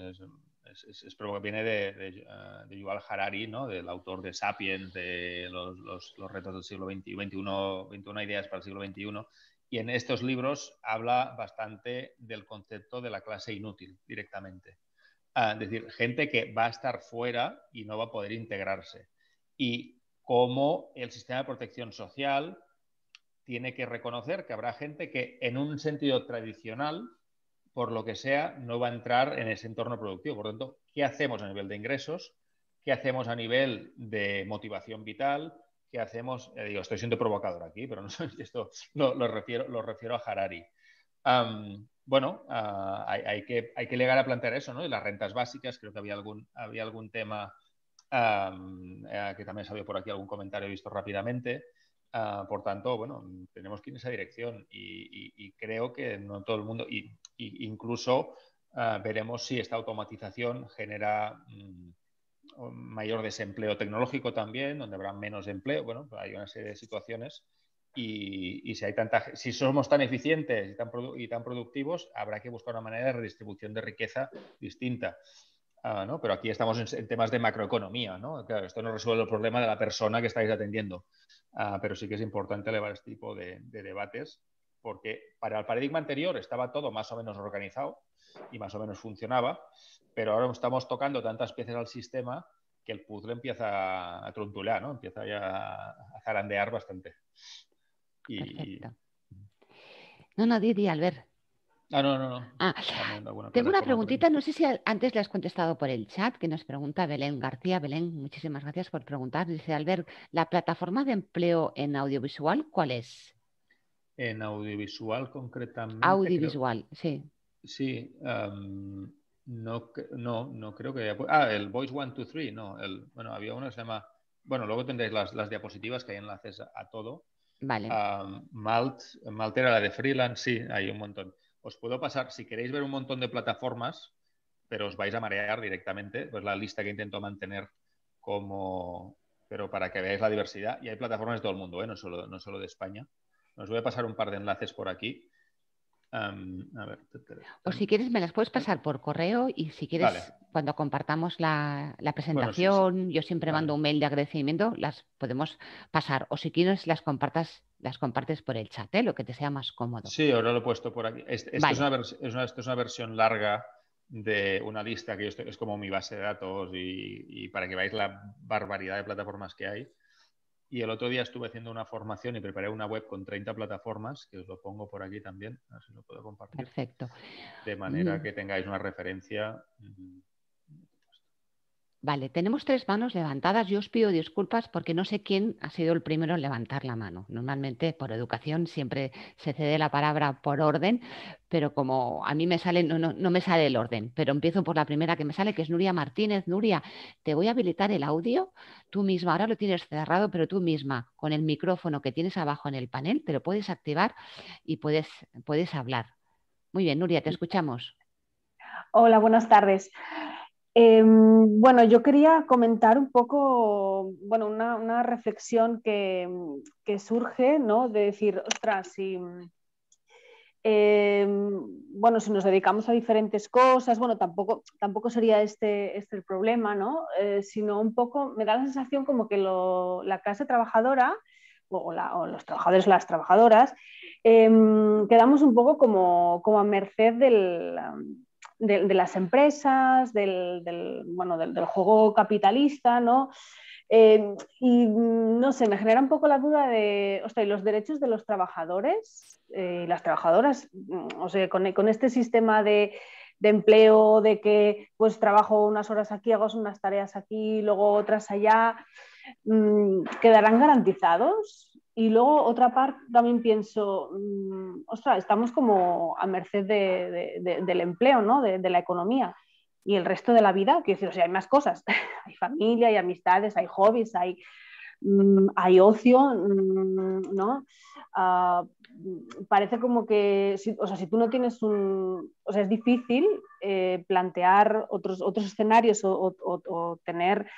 Speaker 3: viene de Yuval Harari, ¿no? Del autor de Sapiens, de los retos del siglo XXI, 21 ideas para el siglo XXI, y en estos libros habla bastante del concepto de la clase inútil directamente. Es decir, gente que va a estar fuera y no va a poder integrarse. Y cómo el sistema de protección social tiene que reconocer que habrá gente que en un sentido tradicional, por lo que sea, no va a entrar en ese entorno productivo. Por lo tanto, ¿qué hacemos a nivel de ingresos? ¿Qué hacemos a nivel de motivación vital? ¿Qué hacemos? Estoy siendo provocador aquí, pero no, esto lo refiero a Harari. Hay que llegar a plantear eso, ¿no? Y las rentas básicas, creo que había algún tema que también salió por aquí, algún comentario visto rápidamente. Por tanto, bueno, tenemos que ir en esa dirección y creo que no todo el mundo, incluso veremos si esta automatización genera mayor desempleo tecnológico también, donde habrá menos empleo. Bueno, hay una serie de situaciones y si somos tan eficientes y tan productivos, habrá que buscar una manera de redistribución de riqueza distinta. ¿No? Pero aquí estamos en temas de macroeconomía, ¿no? Claro, esto no resuelve el problema de la persona que estáis atendiendo, pero sí que es importante elevar este tipo de debates, porque para el paradigma anterior estaba todo más o menos organizado y más o menos funcionaba, pero ahora estamos tocando tantas piezas al sistema que el puzzle empieza a truntulear, ¿no? Empieza ya a zarandear bastante.
Speaker 1: Perfecto. No, Didi, Albert.
Speaker 3: No.
Speaker 1: Tengo una preguntita, no sé si antes le has contestado por el chat, que nos pregunta Belén García. Belén, muchísimas gracias por preguntar. Dice, Albert, ¿la plataforma de empleo en audiovisual cuál es?
Speaker 3: En audiovisual concretamente.
Speaker 1: Audiovisual, sí.
Speaker 3: Sí, no creo que haya... el Voice 1, 2, 3, no. Bueno, había uno que se llama... Bueno, luego tendréis las diapositivas que hay enlaces a todo.
Speaker 1: Vale.
Speaker 3: Malt era la de freelance, sí, hay un montón. Os puedo pasar, si queréis ver un montón de plataformas, pero os vais a marear directamente, pues la lista que intento mantener pero para que veáis la diversidad. Y hay plataformas de todo el mundo, no solo de España. Os voy a pasar un par de enlaces por aquí. A ver.
Speaker 1: O si quieres me las puedes pasar por correo y si quieres, vale, cuando compartamos la presentación, bueno, sí. Yo siempre mando un mail de agradecimiento, las podemos pasar. O si quieres las compartes por el chat, lo que te sea más cómodo.
Speaker 3: Sí, ahora lo he puesto por aquí. Esto es una versión larga de una lista que es como mi base de datos y para que veáis la barbaridad de plataformas que hay. Y el otro día estuve haciendo una formación y preparé una web con 30 plataformas, que os lo pongo por aquí también, a ver si lo puedo compartir.
Speaker 1: Perfecto.
Speaker 3: De manera que tengáis una referencia.
Speaker 1: Vale, tenemos 3 manos levantadas. Yo os pido disculpas porque no sé quién ha sido el primero en levantar la mano. Normalmente por educación siempre se cede la palabra por orden, pero como a mí me sale, no me sale el orden, pero empiezo por la primera que me sale, que es Nuria Martínez. Nuria, te voy a habilitar el audio. Tú misma, ahora lo tienes cerrado, pero tú misma, con el micrófono que tienes abajo en el panel, te lo puedes activar y puedes hablar. Muy bien, Nuria, te escuchamos.
Speaker 4: Hola, buenas tardes. Bueno, yo quería comentar un poco, bueno, una reflexión que surge, ¿no? De decir, ostras, bueno, si nos dedicamos a diferentes cosas, bueno, tampoco sería este el problema, ¿no? Sino un poco, me da la sensación como que la clase trabajadora o los trabajadores o las trabajadoras, quedamos un poco como a merced de las empresas, del juego capitalista, ¿no? Y no sé, me genera un poco la duda de, ostras, ¿y los derechos de los trabajadores y las trabajadoras? O sea, con este sistema de empleo, de que pues trabajo unas horas aquí, hago unas tareas aquí, luego otras allá, ¿quedarán garantizados? Y luego otra parte también pienso, ostras, estamos como a merced del empleo, ¿no? De la economía. Y el resto de la vida, quiero decir, o sea, hay más cosas. Hay familia, hay amistades, hay hobbies, hay ocio, ¿no? Parece como que, o sea, si tú no tienes o sea, es difícil plantear otros escenarios o tener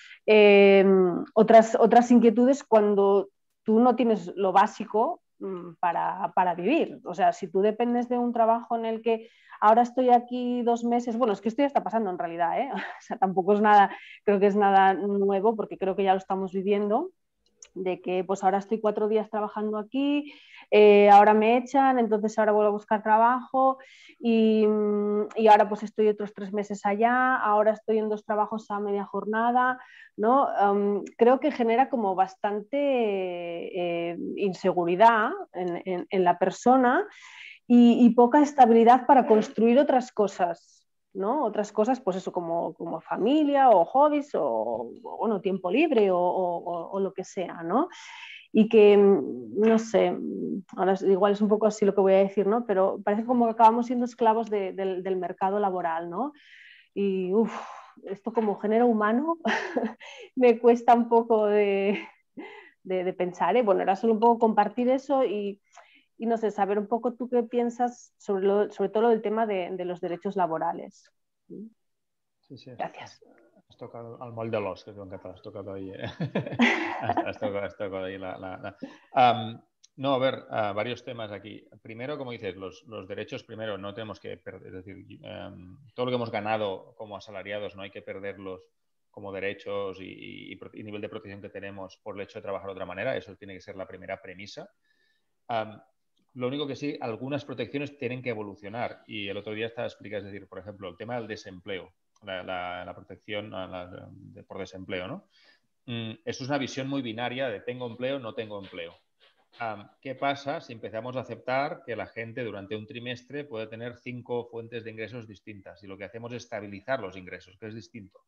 Speaker 4: otras inquietudes cuando tú no tienes lo básico para vivir. O sea, si tú dependes de un trabajo en el que ahora estoy aquí 2 meses, bueno, es que esto ya está pasando en realidad, ¿eh? O sea, tampoco es nada, creo que es nada nuevo porque creo que ya lo estamos viviendo, de que pues ahora estoy 4 días trabajando aquí, ahora me echan, entonces ahora vuelvo a buscar trabajo y ahora pues estoy otros 3 meses allá, ahora estoy en 2 trabajos a media jornada, ¿no? Creo que genera como bastante inseguridad en la persona y poca estabilidad para construir otras cosas. ¿No? Otras cosas, pues eso, como familia o hobbies o bueno, tiempo libre o lo que sea, ¿no? Y que, no sé, ahora igual es un poco así lo que voy a decir, ¿no? Pero parece como que acabamos siendo esclavos del mercado laboral, ¿no? Y esto como género humano me cuesta un poco de pensar, ¿eh? Bueno, era solo un poco compartir eso y no sé, saber un poco tú qué piensas sobre todo el tema de los derechos laborales.
Speaker 3: Sí.
Speaker 4: Gracias.
Speaker 3: Has tocado al moll de l'os, que es en català, has tocado ahí. Has tocado ahí no, a ver, varios temas aquí. Primero, como dices, los derechos, primero, no tenemos que perder, es decir, todo lo que hemos ganado como asalariados no hay que perderlos como derechos y nivel de protección que tenemos por el hecho de trabajar de otra manera. Eso tiene que ser la primera premisa. Lo único que sí, algunas protecciones tienen que evolucionar. Y el otro día estaba explicando, es decir, por ejemplo, el tema del desempleo, la protección por desempleo, ¿no? Eso es una visión muy binaria de tengo empleo, no tengo empleo. ¿Qué pasa si empezamos a aceptar que la gente durante un trimestre puede tener 5 fuentes de ingresos distintas y lo que hacemos es estabilizar los ingresos, que es distinto?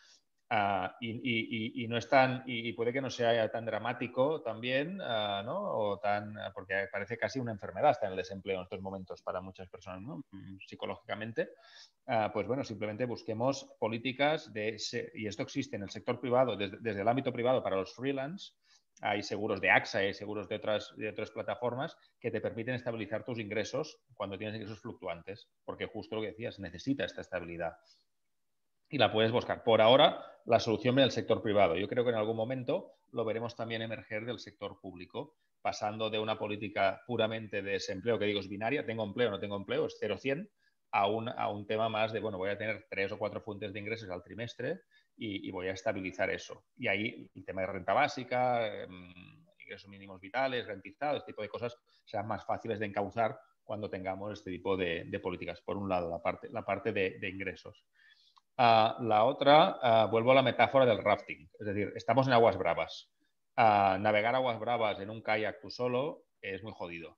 Speaker 3: Y no es tan, y puede que no sea tan dramático también, ¿no? O tan, porque parece casi una enfermedad estar en el desempleo en estos momentos para muchas personas, ¿no? Psicológicamente. Pues bueno, simplemente busquemos políticas y esto existe en el sector privado, desde el ámbito privado para los freelance. Hay seguros de AXA, hay seguros de otras plataformas que te permiten estabilizar tus ingresos cuando tienes ingresos fluctuantes, porque justo lo que decías, necesita esta estabilidad. Y la puedes buscar. Por ahora, la solución viene del sector privado. Yo creo que en algún momento lo veremos también emerger del sector público, pasando de una política puramente de desempleo, que digo es binaria, tengo empleo, no tengo empleo, es 0-100, a un tema más de, bueno, voy a tener 3 o 4 fuentes de ingresos al trimestre y voy a estabilizar eso. Y ahí el tema de renta básica, ingresos mínimos vitales, rentizado, este tipo de cosas serán más fáciles de encauzar cuando tengamos este tipo de políticas. Por un lado, la parte de ingresos. La otra, vuelvo a la metáfora del rafting. Es decir, estamos en aguas bravas. Navegar aguas bravas en un kayak tú solo es muy jodido.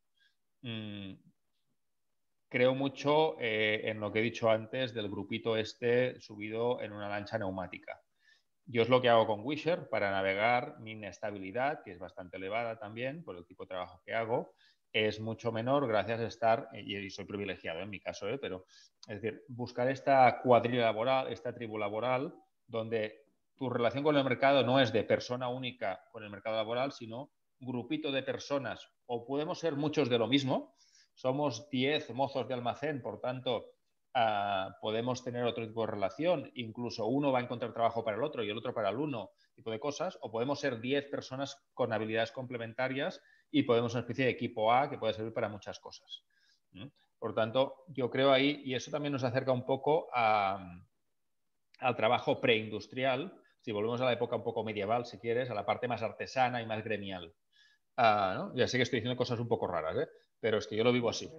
Speaker 3: Creo mucho en lo que he dicho antes del grupito este subido en una lancha neumática. Yo es lo que hago con Wisher para navegar. Mi inestabilidad, que es bastante elevada también por el tipo de trabajo que hago, es mucho menor gracias a estar, y soy privilegiado en mi caso, pero es decir, buscar esta cuadrilla laboral, esta tribu laboral, donde tu relación con el mercado no es de persona única con el mercado laboral, sino un grupito de personas, o podemos ser muchos de lo mismo, somos 10 mozos de almacén, por tanto, podemos tener otro tipo de relación, incluso uno va a encontrar trabajo para el otro y el otro para el uno, tipo de cosas, o podemos ser 10 personas con habilidades complementarias y podemos ser una especie de equipo A que puede servir para muchas cosas. Por tanto, yo creo ahí, y eso también nos acerca un poco al trabajo preindustrial, si volvemos a la época un poco medieval, si quieres, a la parte más artesana y más gremial. ¿no? Ya sé que estoy diciendo cosas un poco raras, pero es que yo lo vivo así.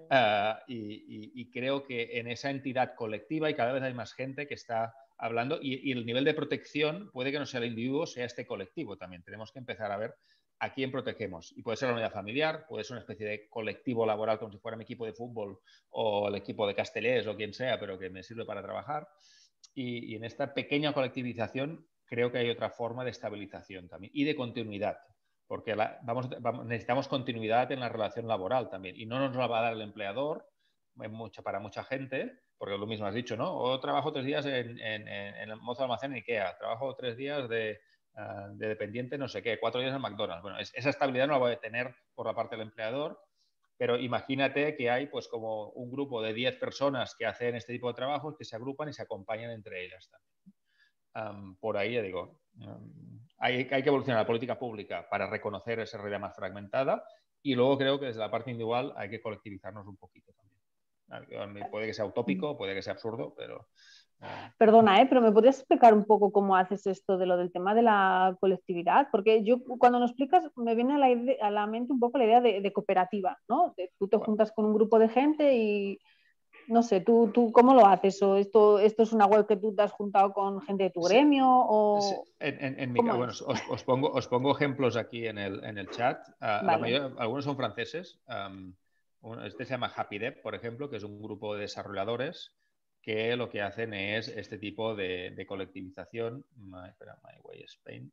Speaker 3: Y creo que en esa entidad colectiva, y cada vez hay más gente que está hablando, y el nivel de protección puede que no sea el individuo, sea este colectivo también. Tenemos que empezar a ver a quién protegemos. Y puede ser la unidad familiar, puede ser una especie de colectivo laboral como si fuera mi equipo de fútbol o el equipo de Castellers o quien sea, pero que me sirve para trabajar. Y en esta pequeña colectivización creo que hay otra forma de estabilización también y de continuidad, porque necesitamos continuidad en la relación laboral también, y no nos la va a dar el empleador para mucha gente, porque lo mismo has dicho, ¿no? O trabajo 3 días en el mozo de almacén en IKEA, trabajo 3 días de dependiente no sé qué, 4 días en McDonald's. Bueno, esa estabilidad no la voy a tener por la parte del empleador, pero imagínate que hay pues como un grupo de 10 personas que hacen este tipo de trabajos, que se agrupan y se acompañan entre ellas también. Por ahí ya digo, hay que evolucionar la política pública para reconocer esa realidad más fragmentada, y luego creo que desde la parte individual hay que colectivizarnos un poquito también. Puede que sea utópico, puede que sea absurdo, pero...
Speaker 4: Perdona, pero ¿me podrías explicar un poco cómo haces esto de lo del tema de la colectividad? Porque yo cuando lo explicas me viene a la mente un poco la idea de cooperativa, ¿no? Tú te juntas con un grupo de gente y no sé, ¿tú cómo lo haces? ¿O esto es una web que tú te has juntado con gente de tu gremio? ¿O
Speaker 3: sí, bueno, os pongo ejemplos aquí en el chat.
Speaker 4: Vale.
Speaker 3: Algunos son franceses. Este se llama HappyDev, por ejemplo, que es un grupo de desarrolladores que lo que hacen es este tipo de colectivización. My Way Spain.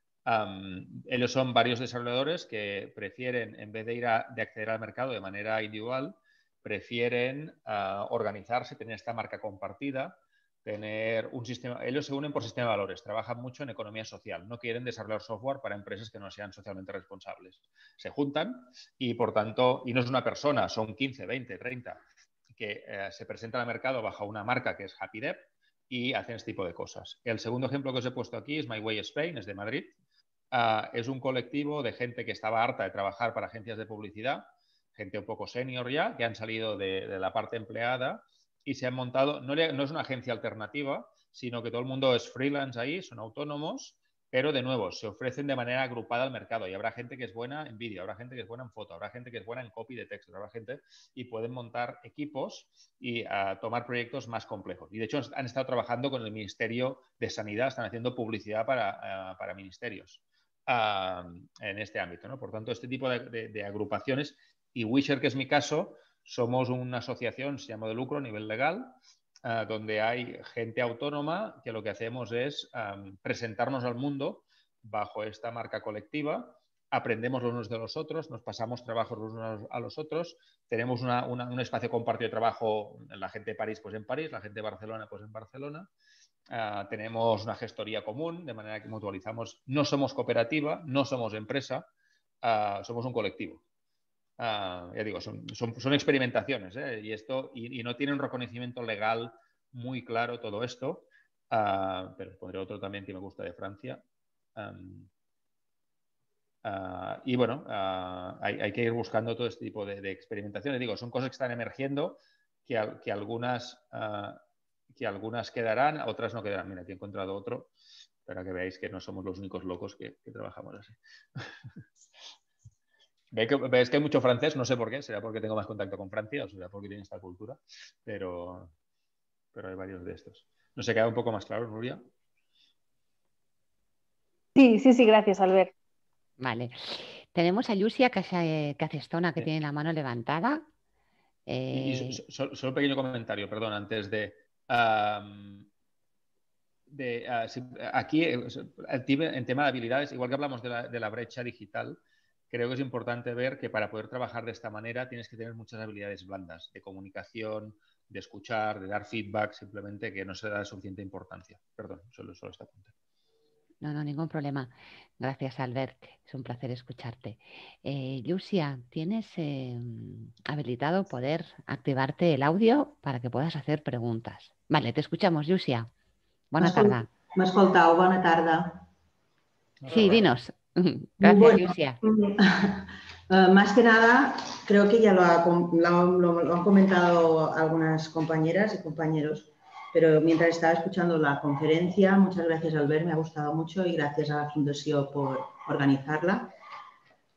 Speaker 3: Ellos son varios desarrolladores que prefieren, en vez de acceder al mercado de manera individual, prefieren organizarse, tener esta marca compartida, tener un sistema. Ellos se unen por sistema de valores, trabajan mucho en economía social, no quieren desarrollar software para empresas que no sean socialmente responsables. Se juntan y, por tanto, y no es una persona, son 15, 20, 30 que se presentan al mercado bajo una marca que es HappyDev y hacen este tipo de cosas. El segundo ejemplo que os he puesto aquí es My Way Spain, es de Madrid. Es un colectivo de gente que estaba harta de trabajar para agencias de publicidad, gente un poco senior ya, que han salido de la parte empleada y se han montado, no es una agencia alternativa, sino que todo el mundo es freelance ahí, son autónomos, pero de nuevo, se ofrecen de manera agrupada al mercado y habrá gente que es buena en vídeo, habrá gente que es buena en foto, habrá gente que es buena en copy de texto, habrá gente y pueden montar equipos y tomar proyectos más complejos. Y de hecho han estado trabajando con el Ministerio de Sanidad, están haciendo publicidad para ministerios en este ámbito, ¿no? Por tanto, este tipo de agrupaciones, y Wisher, que es mi caso, somos una asociación sin ánimo de lucro a nivel legal, donde hay gente autónoma que lo que hacemos es presentarnos al mundo bajo esta marca colectiva, aprendemos los unos de los otros, nos pasamos trabajos los unos a los otros, tenemos un espacio compartido de trabajo, la gente de París pues en París, la gente de Barcelona pues en Barcelona. Tenemos una gestoría común, de manera que mutualizamos. No somos cooperativa, no somos empresa, somos un colectivo. Ya digo, son experimentaciones, y no tiene un reconocimiento legal muy claro todo esto, pero pondré otro también que me gusta de Francia. Y bueno, hay que ir buscando todo este tipo de experimentaciones. Digo, son cosas que están emergiendo, que algunas quedarán, otras no quedarán. Mira, aquí he encontrado otro para que veáis que no somos los únicos locos que trabajamos así. ¿Veis que hay mucho francés? No sé por qué, será porque tengo más contacto con Francia o será porque tiene esta cultura, pero hay varios de estos. ¿No se queda un poco más claro, Nuria?
Speaker 4: Sí, gracias, Albert.
Speaker 1: Vale. Tenemos a Lucia Cacestona, que tiene la mano levantada.
Speaker 3: Y solo un pequeño comentario, perdón, antes de... aquí, en tema de habilidades, igual que hablamos de la brecha digital, creo que es importante ver que para poder trabajar de esta manera tienes que tener muchas habilidades blandas, de comunicación, de escuchar, de dar feedback, simplemente que no se da suficiente importancia. Perdón, solo esta punta.
Speaker 1: No, ningún problema. Gracias, Albert. Es un placer escucharte. Lucia, ¿tienes habilitado poder activarte el audio para que puedas hacer preguntas? Vale, te escuchamos, Lucia. Bona tarda.
Speaker 5: M'escoltau? Bona tarda.
Speaker 1: Sí, dinos. Gracias, Lucia.
Speaker 5: Más que nada, creo que ya lo han comentado algunas compañeras y compañeros, pero mientras estaba escuchando la conferencia, muchas gracias, Albert, me ha gustado mucho y gracias a la Fundación por organizarla.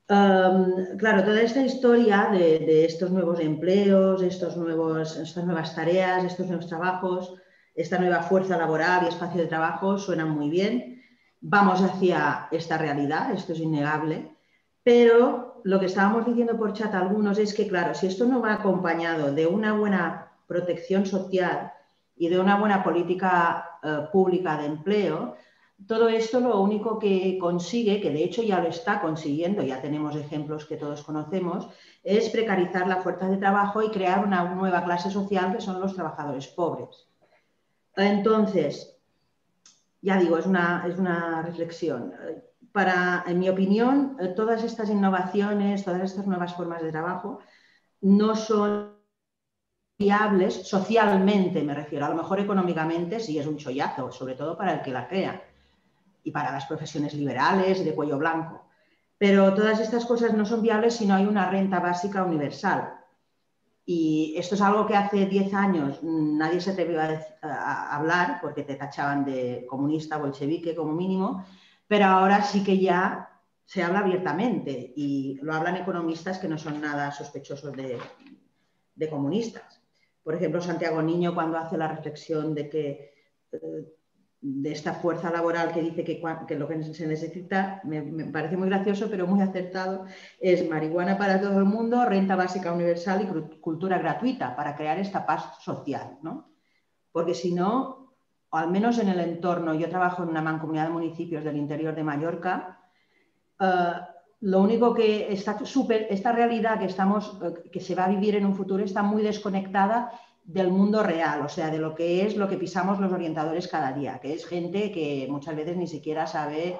Speaker 5: Claro, toda esta historia de estos nuevos empleos, estas nuevas tareas, estos nuevos trabajos, esta nueva fuerza laboral y espacio de trabajo suenan muy bien. Vamos hacia esta realidad, esto es innegable, pero lo que estábamos diciendo por chat algunos es que, claro, si esto no va acompañado de una buena protección social y de una buena política pública de empleo, todo esto lo único que consigue, que de hecho ya lo está consiguiendo, ya tenemos ejemplos que todos conocemos, es precarizar la fuerza de trabajo y crear una nueva clase social que son los trabajadores pobres. Entonces, ya digo, es una reflexión. En mi opinión, todas estas innovaciones, todas estas nuevas formas de trabajo no son viables socialmente, me refiero. A lo mejor económicamente sí es un chollazo, sobre todo para el que la crea y para las profesiones liberales de cuello blanco. Pero todas estas cosas no son viables si no hay una renta básica universal. Y esto es algo que hace 10 años nadie se atrevió a hablar porque te tachaban de comunista bolchevique como mínimo, pero ahora sí que ya se habla abiertamente y lo hablan economistas que no son nada sospechosos de comunistas. Por ejemplo, Santiago Niño, cuando hace la reflexión de que de esta fuerza laboral que dice que lo que se necesita, me parece muy gracioso, pero muy acertado, es marihuana para todo el mundo, renta básica universal y cultura gratuita para crear esta paz social, ¿no? Porque si no, o al menos en el entorno, yo trabajo en una mancomunidad de municipios del interior de Mallorca, lo único que esta realidad que se va a vivir en un futuro está muy desconectada del mundo real, o sea, de lo que pisamos los orientadores cada día, que es gente que muchas veces ni siquiera sabe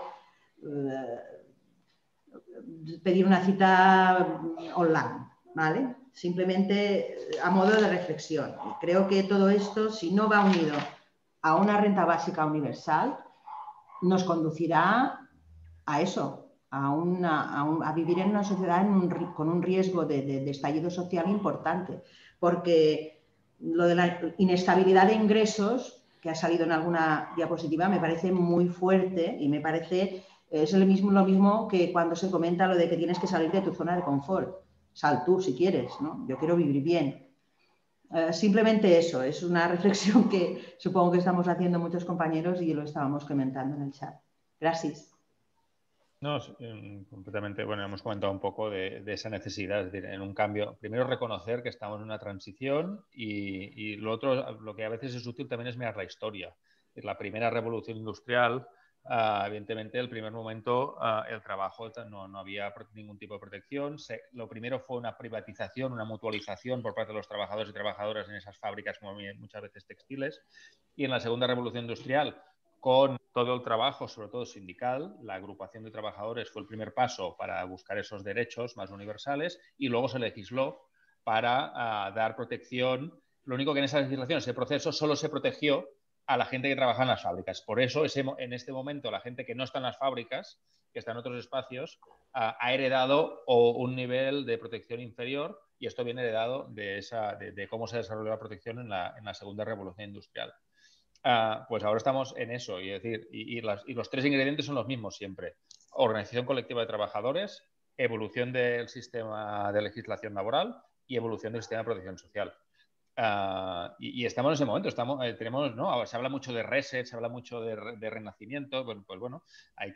Speaker 5: pedir una cita online, ¿vale? Simplemente a modo de reflexión. Creo que todo esto, si no va unido a una renta básica universal, nos conducirá a eso, a vivir en una sociedad con un riesgo de estallido social importante, porque lo de la inestabilidad de ingresos, que ha salido en alguna diapositiva, me parece muy fuerte y me parece, es lo mismo que cuando se comenta lo de que tienes que salir de tu zona de confort. Sal tú si quieres, ¿no? Yo quiero vivir bien. Simplemente eso, es una reflexión que supongo que estamos haciendo muchos compañeros y lo estábamos comentando en el chat. Gracias.
Speaker 3: No, completamente. Bueno, hemos comentado un poco de esa necesidad, es decir, en un cambio. Primero, reconocer que estamos en una transición y lo otro, lo que a veces es útil también es mirar la historia. La primera revolución industrial, evidentemente, el primer momento, el trabajo no había ningún tipo de protección. Lo primero fue una privatización, una mutualización por parte de los trabajadores y trabajadoras en esas fábricas, muchas veces textiles. Y en la segunda revolución industrial, con todo el trabajo, sobre todo sindical, la agrupación de trabajadores fue el primer paso para buscar esos derechos más universales y luego se legisló para dar protección. Lo único que en esa legislación, ese proceso, solo se protegió a la gente que trabaja en las fábricas. Por eso, en este momento, la gente que no está en las fábricas, que está en otros espacios, ha heredado un nivel de protección inferior y esto viene heredado de cómo se desarrolló la protección en la segunda revolución industrial. Pues ahora estamos en eso, y los tres ingredientes son los mismos siempre. Organización colectiva de trabajadores, evolución del sistema de legislación laboral y evolución del sistema de protección social. Y estamos en ese momento, tenemos, ¿no? Se habla mucho de reset, se habla mucho de renacimiento, pues bueno,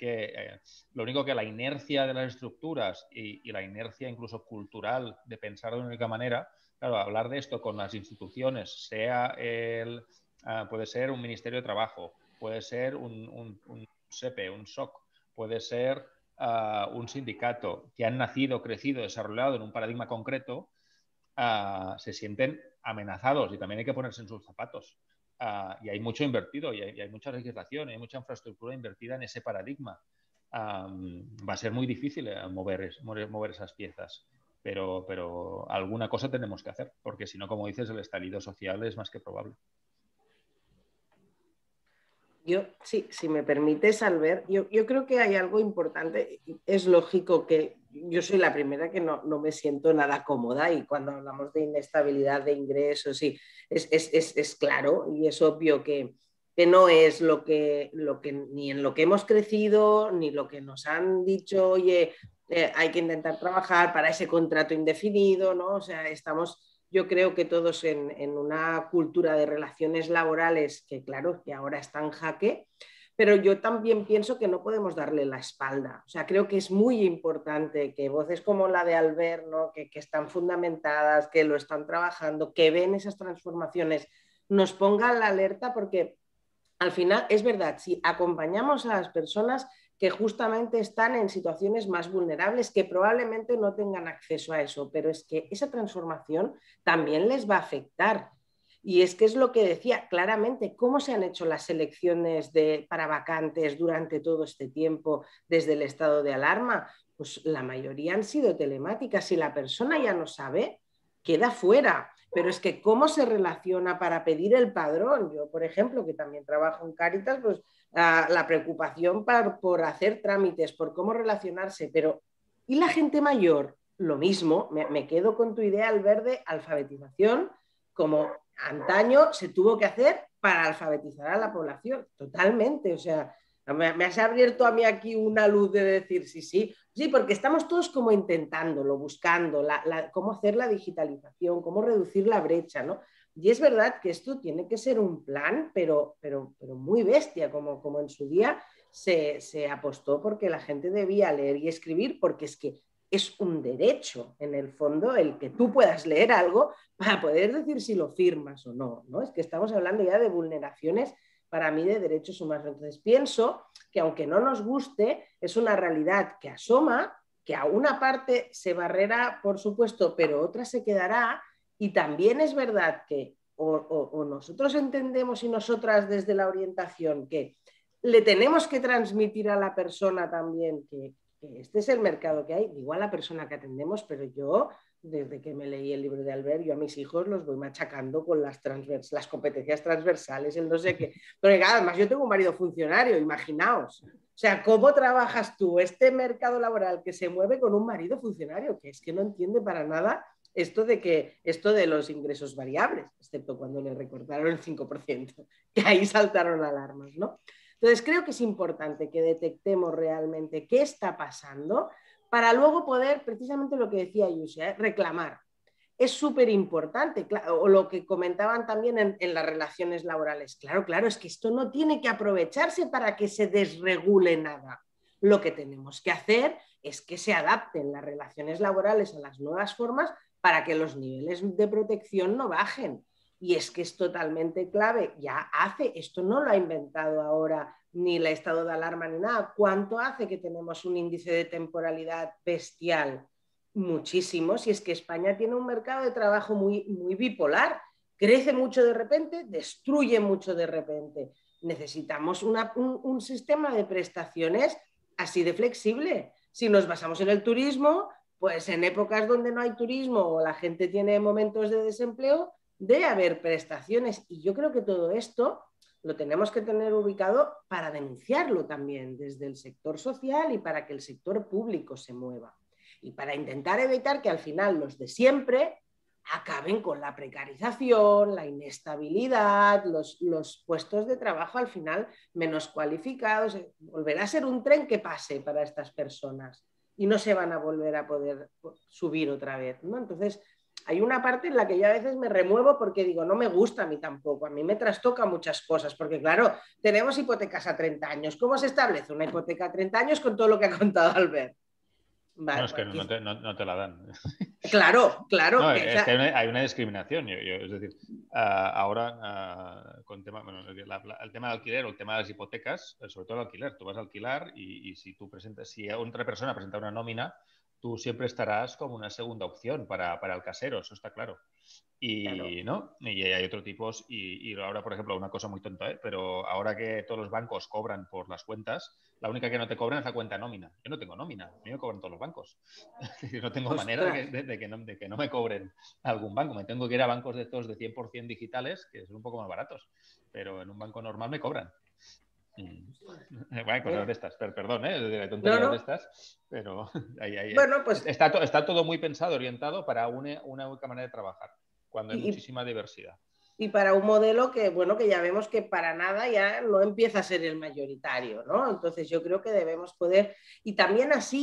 Speaker 3: lo único que la inercia de las estructuras y la inercia incluso cultural de pensar de una única manera, claro, hablar de esto con las instituciones, sea puede ser un Ministerio de Trabajo, puede ser un SEPE, un SOC, puede ser un sindicato que han nacido, crecido, desarrollado en un paradigma concreto, se sienten amenazados y también hay que ponerse en sus zapatos. Y hay mucho invertido y hay mucha legislación, hay mucha infraestructura invertida en ese paradigma. Va a ser muy difícil mover esas piezas, pero alguna cosa tenemos que hacer, porque si no, como dices, el estallido social es más que probable.
Speaker 2: Yo, sí, si me permites, Albert, yo creo que hay algo importante. Es lógico que yo soy la primera que no me siento nada cómoda y cuando hablamos de inestabilidad de ingresos, sí, es claro y es obvio que no es lo que ni en lo que hemos crecido, ni lo que nos han dicho, oye, hay que intentar trabajar para ese contrato indefinido, ¿no? O sea, estamos, yo creo que todos en una cultura de relaciones laborales que, claro, que ahora está en jaque, pero yo también pienso que no podemos darle la espalda. O sea, creo que es muy importante que voces como la de Albert, ¿no? que están fundamentadas, que lo están trabajando, que ven esas transformaciones, nos pongan la alerta, porque al final es verdad, si acompañamos a las personas que justamente están en situaciones más vulnerables, que probablemente no tengan acceso a eso, pero es que esa transformación también les va a afectar. Y es que es lo que decía claramente, cómo se han hecho las selecciones para vacantes durante todo este tiempo desde el estado de alarma. Pues la mayoría han sido telemáticas. Si la persona ya no sabe, queda fuera. Pero es que cómo se relaciona para pedir el padrón. Yo, por ejemplo, que también trabajo en Cáritas, pues la preocupación por hacer trámites, por cómo relacionarse. Pero, ¿y la gente mayor? Lo mismo, me quedo con tu idea, Albert, de alfabetización, como antaño se tuvo que hacer para alfabetizar a la población, totalmente. O sea, me has abierto a mí aquí una luz de decir sí, sí, sí, porque estamos todos como intentándolo, buscando cómo hacer la digitalización, cómo reducir la brecha, ¿no? Y es verdad que esto tiene que ser un plan, pero muy bestia, como en su día se apostó porque la gente debía leer y escribir, porque es que es un derecho, en el fondo, el que tú puedas leer algo para poder decir si lo firmas o no, ¿no? Es que estamos hablando ya de vulneraciones, para mí, de derechos humanos. Entonces, pienso que aunque no nos guste, es una realidad que asoma, que a una parte se barrerá, por supuesto, pero otra se quedará, y también es verdad que o nosotros entendemos y nosotras desde la orientación que le tenemos que transmitir a la persona también que este es el mercado que hay, igual la persona que atendemos, pero yo, desde que me leí el libro de Albert, yo a mis hijos los voy machacando con las competencias transversales, el no sé qué. Pero además yo tengo un marido funcionario, imaginaos. O sea, ¿cómo trabajas tú este mercado laboral que se mueve con un marido funcionario? Que es que no entiende para nada esto de los ingresos variables, excepto cuando le recortaron el 5%, que ahí saltaron alarmas, ¿no? Entonces, creo que es importante que detectemos realmente qué está pasando para luego poder, precisamente lo que decía Yusia, reclamar. Es súper importante, o lo que comentaban también en las relaciones laborales. Claro, es que esto no tiene que aprovecharse para que se desregule nada. Lo que tenemos que hacer es que se adapten las relaciones laborales a las nuevas formas para que los niveles de protección no bajen. Y es que es totalmente clave, ya esto no lo ha inventado ahora ni el estado de alarma ni nada. ¿Cuánto hace que tenemos un índice de temporalidad bestial? Muchísimo, si es que España tiene un mercado de trabajo muy, muy bipolar, crece mucho de repente, destruye mucho de repente. Necesitamos un sistema de prestaciones así de flexible. Si nos basamos en el turismo, pues en épocas donde no hay turismo o la gente tiene momentos de desempleo, debe haber prestaciones. Y yo creo que todo esto lo tenemos que tener ubicado para denunciarlo también desde el sector social y para que el sector público se mueva. Y para intentar evitar que al final los de siempre acaben con la precarización, la inestabilidad, los puestos de trabajo al final menos cualificados. Volverá a ser un tren que pase para estas personas y no se van a volver a poder subir otra vez, ¿no? Entonces, hay una parte en la que yo a veces me remuevo porque digo, no me gusta a mí tampoco, a mí me trastoca muchas cosas, porque claro, tenemos hipotecas a 30 años. ¿Cómo se establece una hipoteca a 30 años con todo lo que ha contado Albert?
Speaker 3: Vale, no, es que no te la dan.
Speaker 2: Claro.
Speaker 3: No, es que hay una discriminación. Es decir, ahora con tema, el tema del alquiler o el tema de las hipotecas, sobre todo el alquiler, tú vas a alquilar y si otra persona presenta una nómina, tú siempre estarás como una segunda opción para el casero, eso está claro. Y, ¿no? Y hay otros tipos, y ahora, por ejemplo, una cosa muy tonta, pero ahora que todos los bancos cobran por las cuentas, la única que no te cobran es la cuenta nómina. Yo no tengo nómina, a mí me cobran todos los bancos. No tengo manera de que no me cobren algún banco. Me tengo que ir a bancos de estos de 100% digitales, que son un poco más baratos, pero en un banco normal me cobran. Bueno, cosas de estas, perdón, de tonterías de estas, pero
Speaker 2: bueno, pues
Speaker 3: está todo muy pensado, orientado para una única manera de trabajar, cuando hay muchísima diversidad.
Speaker 2: Y para un modelo que, bueno, que ya vemos que para nada ya no empieza a ser el mayoritario, ¿no? Entonces yo creo que debemos poder, y también así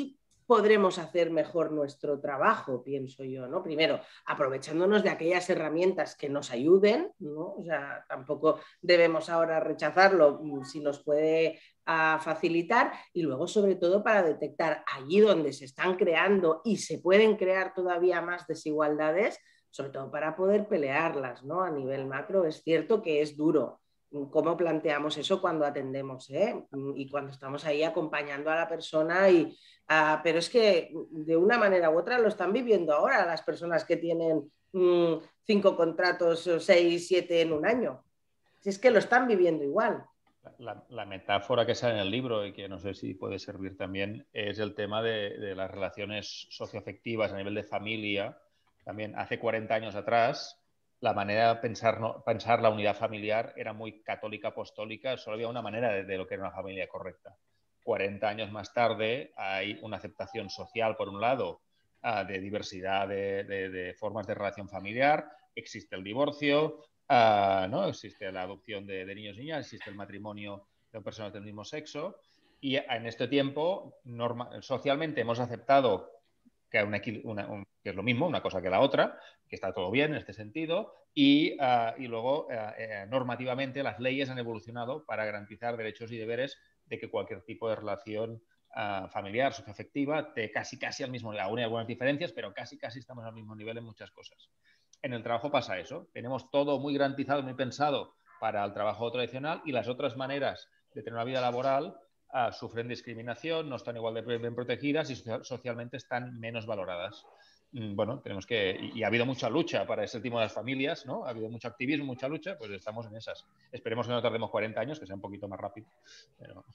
Speaker 2: podremos hacer mejor nuestro trabajo, pienso yo, ¿no? Primero, aprovechándonos de aquellas herramientas que nos ayuden, ¿no? O sea, tampoco debemos ahora rechazarlo si nos puede facilitar, y luego sobre todo para detectar allí donde se están creando y se pueden crear todavía más desigualdades, sobre todo para poder pelearlas, ¿no? A nivel macro es cierto que es duro. ¿Cómo planteamos eso cuando atendemos, y cuando estamos ahí acompañando a la persona? Pero es que de una manera u otra lo están viviendo ahora las personas que tienen 5 contratos, 6, 7 en un año. Si es que lo están viviendo igual.
Speaker 3: La metáfora que sale en el libro y que no sé si puede servir también es el tema de las relaciones socioafectivas a nivel de familia. También hace 40 años atrás la manera de pensar la unidad familiar era muy católica apostólica, solo había una manera de lo que era una familia correcta. 40 años más tarde hay una aceptación social, por un lado, de diversidad de formas de relación familiar, existe el divorcio, ¿no? Existe la adopción de niños y niñas, existe el matrimonio de personas del mismo sexo, y en este tiempo socialmente hemos aceptado que es lo mismo, una cosa que la otra, que está todo bien en este sentido, y luego normativamente las leyes han evolucionado para garantizar derechos y deberes de que cualquier tipo de relación familiar, socioafectiva, casi al mismo nivel. Aún hay algunas diferencias, pero casi estamos al mismo nivel en muchas cosas. En el trabajo pasa eso. Tenemos todo muy garantizado, muy pensado para el trabajo tradicional, y las otras maneras de tener una vida laboral sufren discriminación, no están igual de bien protegidas y socialmente están menos valoradas. Bueno, tenemos y ha habido mucha lucha para ese tipo de familias, ¿no? Ha habido mucho activismo, mucha lucha, pues estamos en esas. Esperemos que no tardemos 40 años, que sea un poquito más rápido. Pero...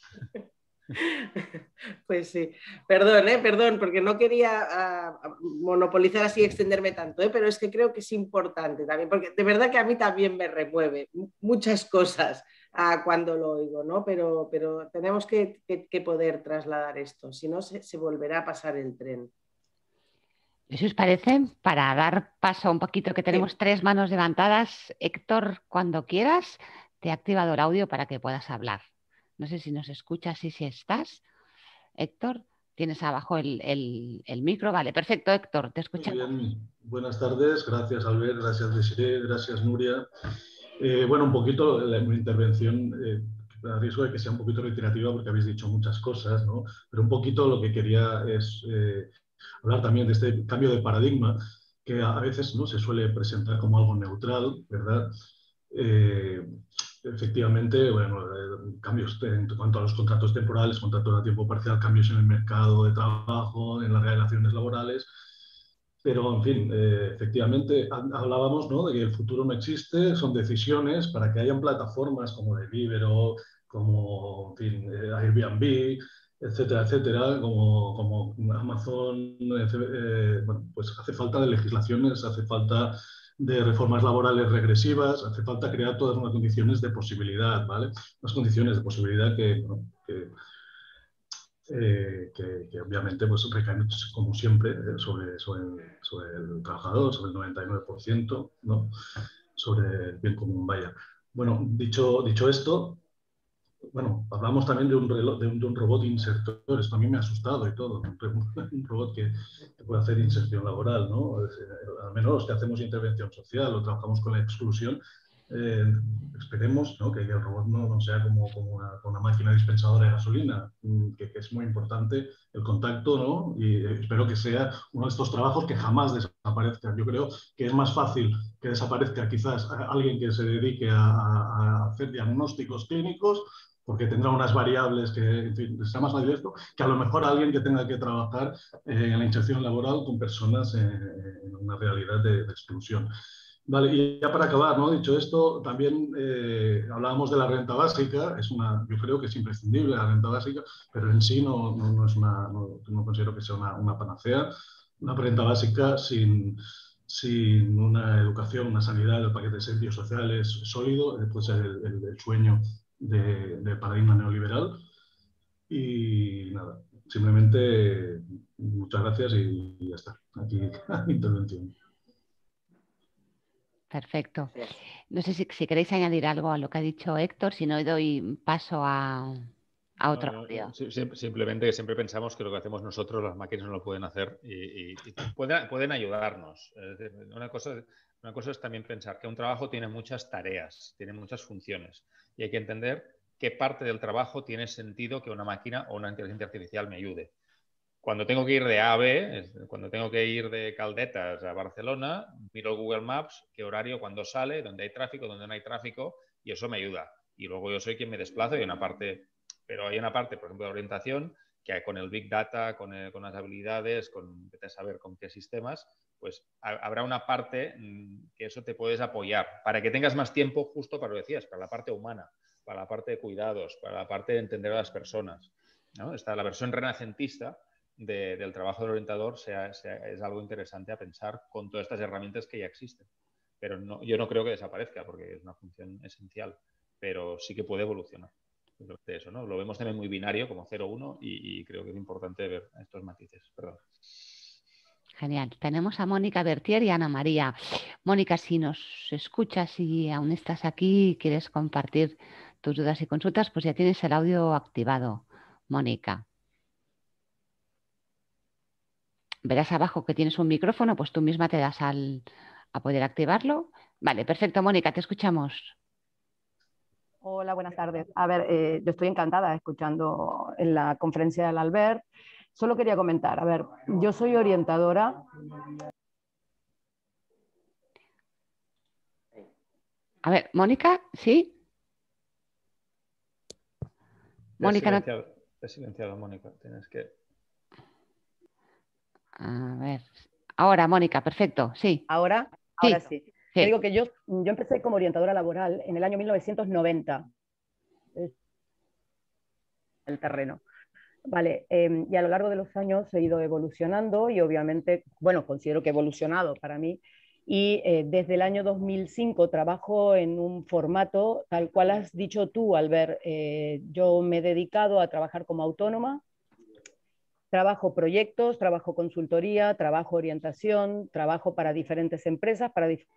Speaker 2: Pues sí, perdón, porque no quería monopolizar así, extenderme tanto, pero es que creo que es importante también, porque de verdad que a mí también me remueve muchas cosas cuando lo oigo, ¿no? Pero tenemos que poder trasladar esto, si no se volverá a pasar el tren.
Speaker 1: Si os parece, para dar paso un poquito, que tenemos 3 manos levantadas, Héctor, cuando quieras, te he activado el audio para que puedas hablar. No sé si nos escuchas y si estás. Héctor, tienes abajo el micro. Vale, perfecto, Héctor, te escuchamos.
Speaker 6: Muy bien, buenas tardes. Gracias, Albert. Gracias, Desiree. Gracias, Nuria. Bueno, un poquito mi intervención, a riesgo de que sea un poquito reiterativa porque habéis dicho muchas cosas, ¿no? Pero un poquito lo que quería es hablar también de este cambio de paradigma que a veces, ¿no?, se suele presentar como algo neutral, ¿verdad? Efectivamente, bueno, cambios en cuanto a los contratos temporales, contratos a tiempo parcial, cambios en el mercado de trabajo, en las relaciones laborales. Pero, en fin, efectivamente, hablábamos, ¿no?, de que el futuro no existe, son decisiones para que hayan plataformas como Deliveroo, como, en fin, Airbnb, etcétera, etcétera, como Amazon. Bueno, pues hace falta de legislaciones, hace falta de reformas laborales regresivas, hace falta crear todas unas condiciones de posibilidad, ¿vale? Unas condiciones de posibilidad que obviamente pues recaen, como siempre, sobre el trabajador, sobre el 99%, ¿no?, sobre el bien común, vaya. Bueno, dicho esto, bueno, hablamos también de un robot insertor. Esto a mí me ha asustado y todo. Un robot que puede hacer inserción laboral, ¿no? Al menos los que hacemos intervención social o trabajamos con la exclusión, esperemos, ¿no?, que el robot no sea como una máquina dispensadora de gasolina, que es muy importante el contacto, ¿no? Y espero que sea uno de estos trabajos que jamás desaparezcan. Yo creo que es más fácil que desaparezca quizás alguien que se dedique a hacer diagnósticos clínicos, porque tendrá unas variables que, en fin, sea más fácil esto, que a lo mejor alguien que tenga que trabajar en la inserción laboral con personas en una realidad de exclusión. Vale, y ya para acabar, ¿no?, dicho esto, también hablábamos de la renta básica. Yo creo que es imprescindible la renta básica, pero en sí no considero que sea una panacea. Una renta básica sin una educación, una sanidad, el paquete de servicios sociales sólido, puede ser el sueño del paradigma neoliberal. Y nada, simplemente muchas gracias y ya está. Aquí mi intervención.
Speaker 1: Perfecto. No sé si queréis añadir algo a lo que ha dicho Héctor, si no doy paso a a otro audio.
Speaker 3: Simplemente que siempre pensamos que lo que hacemos nosotros las máquinas no lo pueden hacer y pueden ayudarnos. Es decir, una cosa es también pensar que un trabajo tiene muchas tareas, tiene muchas funciones y hay que entender qué parte del trabajo tiene sentido que una máquina o una inteligencia artificial me ayude. Cuando tengo que ir de A a B, cuando tengo que ir de Caldetas a Barcelona, miro Google Maps, qué horario, cuándo sale, dónde hay tráfico, dónde no hay tráfico, y eso me ayuda. Y luego yo soy quien me desplazo y pero hay una parte, por ejemplo, de orientación, que con el Big Data, con las habilidades, con saber con qué sistemas, pues habrá una parte que eso te puedes apoyar para que tengas más tiempo justo para lo que decías, para la parte humana, para la parte de cuidados, para la parte de entender a las personas, ¿no? La versión renacentista del trabajo del orientador es algo interesante a pensar con todas estas herramientas que ya existen. Pero yo no creo que desaparezca porque es una función esencial, pero sí que puede evolucionar. Eso, ¿no? Lo vemos también muy binario, como 0-1, y creo que es importante ver estos matices. Perdón.
Speaker 1: Genial. Tenemos a Mónica Bertier y a Ana María. Mónica, si nos escuchas y aún estás aquí y quieres compartir tus dudas y consultas, pues ya tienes el audio activado, Mónica. Verás abajo que tienes un micrófono, pues tú misma te das a poder activarlo. Vale, perfecto, Mónica, te escuchamos.
Speaker 7: Hola, buenas tardes. A ver, yo estoy encantada escuchando en la conferencia del Albert. Solo quería comentar, a ver, yo soy orientadora.
Speaker 1: A ver, Mónica, ¿sí?
Speaker 3: Mónica, te he silenciado, Mónica. Tienes que...
Speaker 1: A ver. Ahora, Mónica, perfecto, sí.
Speaker 7: Ahora sí. Te digo que yo empecé como orientadora laboral en el año 1990. El terreno. Vale, y a lo largo de los años he ido evolucionando y obviamente, bueno, considero que he evolucionado para mí. Y desde el año 2005 trabajo en un formato tal cual has dicho tú, Albert. Yo me he dedicado a trabajar como autónoma. Trabajo proyectos, trabajo consultoría, trabajo orientación, trabajo para diferentes empresas,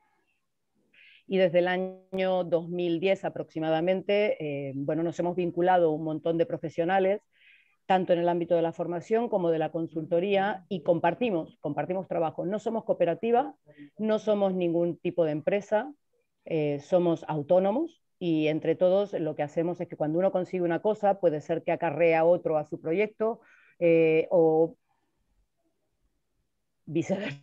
Speaker 7: y desde el año 2010 aproximadamente, bueno, nos hemos vinculado un montón de profesionales, tanto en el ámbito de la formación como de la consultoría, y compartimos trabajo. No somos cooperativa, no somos ningún tipo de empresa, somos autónomos, y entre todos lo que hacemos es que cuando uno consigue una cosa, puede ser que acarrea a otro a su proyecto, o viceversa,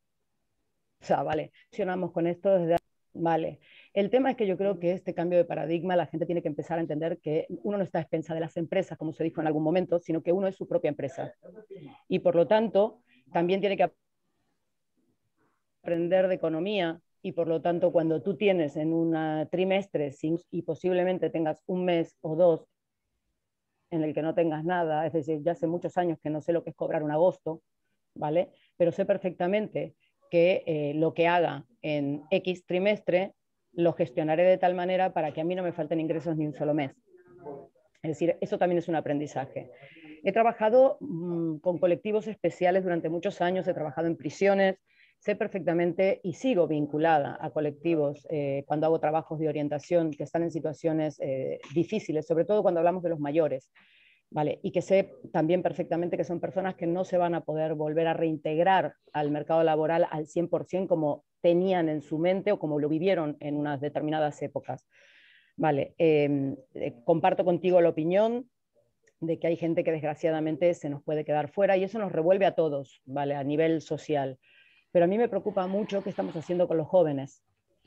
Speaker 7: ¿vale? Funcionamos con esto desde... Vale. El tema es que yo creo que este cambio de paradigma, la gente tiene que empezar a entender que uno no está a expensas de las empresas, como se dijo en algún momento, sino que uno es su propia empresa. Y por lo tanto, también tiene que aprender de economía, y por lo tanto, cuando tú tienes en un trimestre y posiblemente tengas un mes o dos en el que no tengas nada, es decir, ya hace muchos años que no sé lo que es cobrar un agosto, ¿vale? Pero sé perfectamente que lo que haga en X trimestre lo gestionaré de tal manera para que a mí no me falten ingresos ni un solo mes. Es decir, eso también es un aprendizaje. He trabajado con colectivos especiales durante muchos años, he trabajado en prisiones, sé perfectamente y sigo vinculada a colectivos cuando hago trabajos de orientación que están en situaciones difíciles, sobre todo cuando hablamos de los mayores. ¿Vale? Y que sé también perfectamente que son personas que no se van a poder volver a reintegrar al mercado laboral al 100% como tenían en su mente o como lo vivieron en unas determinadas épocas. Vale, comparto contigo la opinión de que hay gente que desgraciadamente se nos puede quedar fuera, y eso nos revuelve a todos, ¿vale? A nivel social. Pero a mí me preocupa mucho qué estamos haciendo con los jóvenes,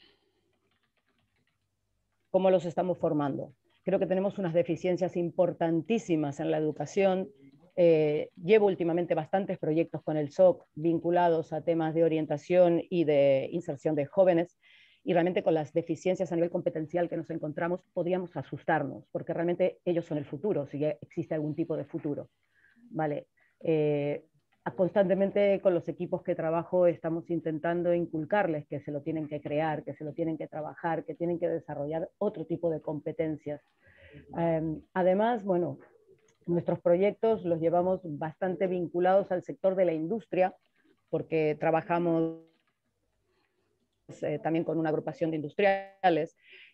Speaker 7: cómo los estamos formando. Creo que tenemos unas deficiencias importantísimas en la educación. Llevo últimamente bastantes proyectos con el SOC vinculados a temas de orientación y de inserción de jóvenes, y realmente con las deficiencias a nivel competencial que nos encontramos podríamos asustarnos, porque realmente ellos son el futuro, si existe algún tipo de futuro. ¿Vale? Constantemente con los equipos que trabajo estamos intentando inculcarles que se lo tienen que crear, que se lo tienen que trabajar, que tienen que desarrollar otro tipo de competencias. Además, bueno, nuestros proyectos los llevamos bastante vinculados al sector de la industria, porque trabajamos también con una agrupación de industriales,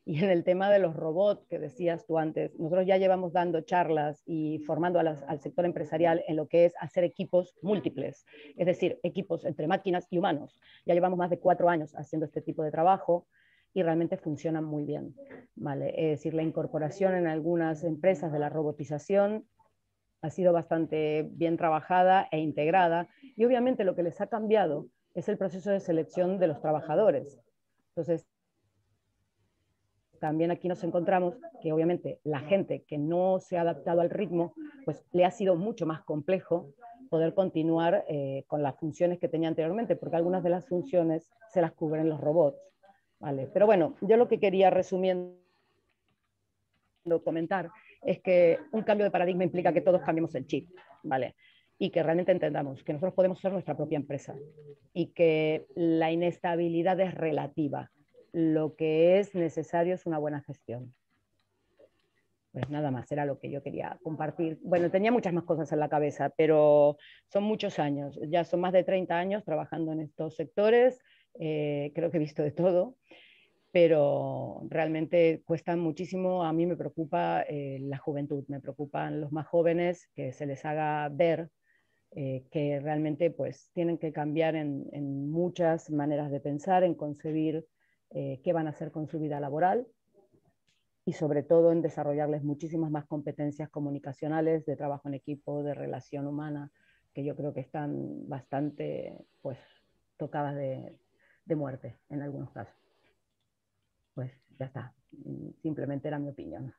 Speaker 7: Y en el tema de los robots que decías tú antes, nosotros ya llevamos dando charlas y formando al sector empresarial en lo que es hacer equipos múltiples, es decir, equipos entre máquinas y humanos. Ya llevamos más de 4 años haciendo este tipo de trabajo y realmente funcionan muy bien, ¿vale? Es decir, la incorporación en algunas empresas de la robotización ha sido bastante bien trabajada e integrada, y obviamente lo que les ha cambiado es el proceso de selección de los trabajadores. Entonces, también aquí nos encontramos que obviamente la gente que no se ha adaptado al ritmo, pues le ha sido mucho más complejo poder continuar con las funciones que tenía anteriormente, porque algunas de las funciones se las cubren los robots, ¿vale? Pero bueno, yo lo que quería resumiendo comentar es que un cambio de paradigma implica que todos cambiemos el chip, ¿vale? Y que realmente entendamos que nosotros podemos ser nuestra propia empresa y que la inestabilidad es relativa. Lo que es necesario es una buena gestión. Pues nada más, era lo que yo quería compartir. Bueno, tenía muchas más cosas en la cabeza, pero son muchos años. Ya son más de 30 años trabajando en estos sectores. Creo que he visto de todo, pero realmente cuesta muchísimo. A mí me preocupa la juventud, me preocupan los más jóvenes, que se les haga ver que realmente pues tienen que cambiar en muchas maneras de pensar, en concebir qué van a hacer con su vida laboral, y sobre todo en desarrollarles muchísimas más competencias comunicacionales, de trabajo en equipo, de relación humana, que yo creo que están bastante pues tocadas de muerte en algunos casos. Pues ya está, simplemente era mi opinión.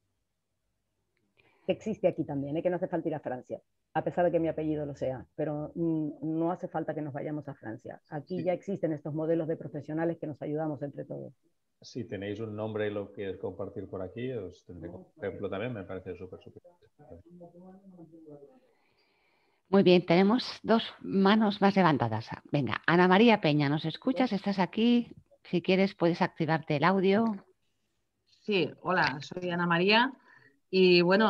Speaker 7: Que existe aquí también, que no hace falta ir a Francia, a pesar de que mi apellido lo sea, pero no hace falta que nos vayamos a Francia. Aquí ya existen estos modelos de profesionales que nos ayudamos entre todos.
Speaker 3: Si tenéis un nombre y lo quieres compartir por aquí, os tendré como ejemplo también, me parece súper.
Speaker 1: Muy bien, tenemos 2 manos más levantadas. Venga, Ana María Peña, ¿nos escuchas? ¿Estás aquí? Si quieres, puedes activarte el audio.
Speaker 8: Sí, hola, soy Ana María. Y bueno,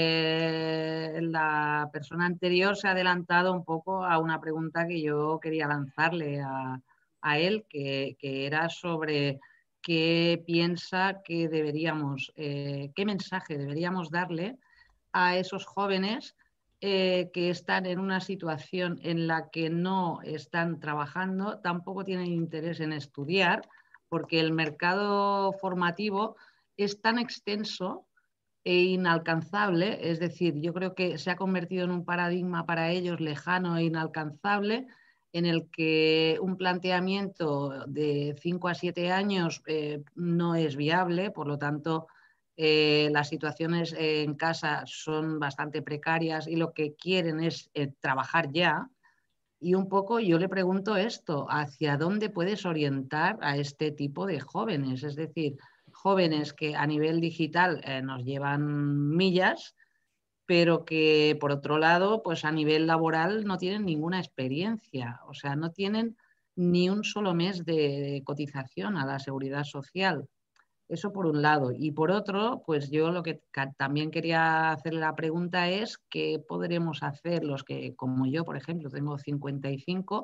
Speaker 8: la persona anterior se ha adelantado un poco a una pregunta que yo quería lanzarle a él, que era sobre qué piensa que deberíamos, qué mensaje deberíamos darle a esos jóvenes que están en una situación en la que no están trabajando, tampoco tienen interés en estudiar, porque el mercado formativo es tan extenso e inalcanzable, es decir, yo creo que se ha convertido en un paradigma para ellos lejano e inalcanzable, en el que un planteamiento de 5 a 7 años no es viable, por lo tanto las situaciones en casa son bastante precarias y lo que quieren es trabajar ya. Y un poco yo le pregunto esto, ¿hacia dónde puedes orientar a este tipo de jóvenes? Es decir, jóvenes que a nivel digital nos llevan millas, pero que por otro lado, pues a nivel laboral no tienen ninguna experiencia, o sea, no tienen ni un solo mes de cotización a la seguridad social. Eso por un lado. Y por otro, pues yo lo que también quería hacerle la pregunta es qué podremos hacer los que, como yo, por ejemplo, tengo 55,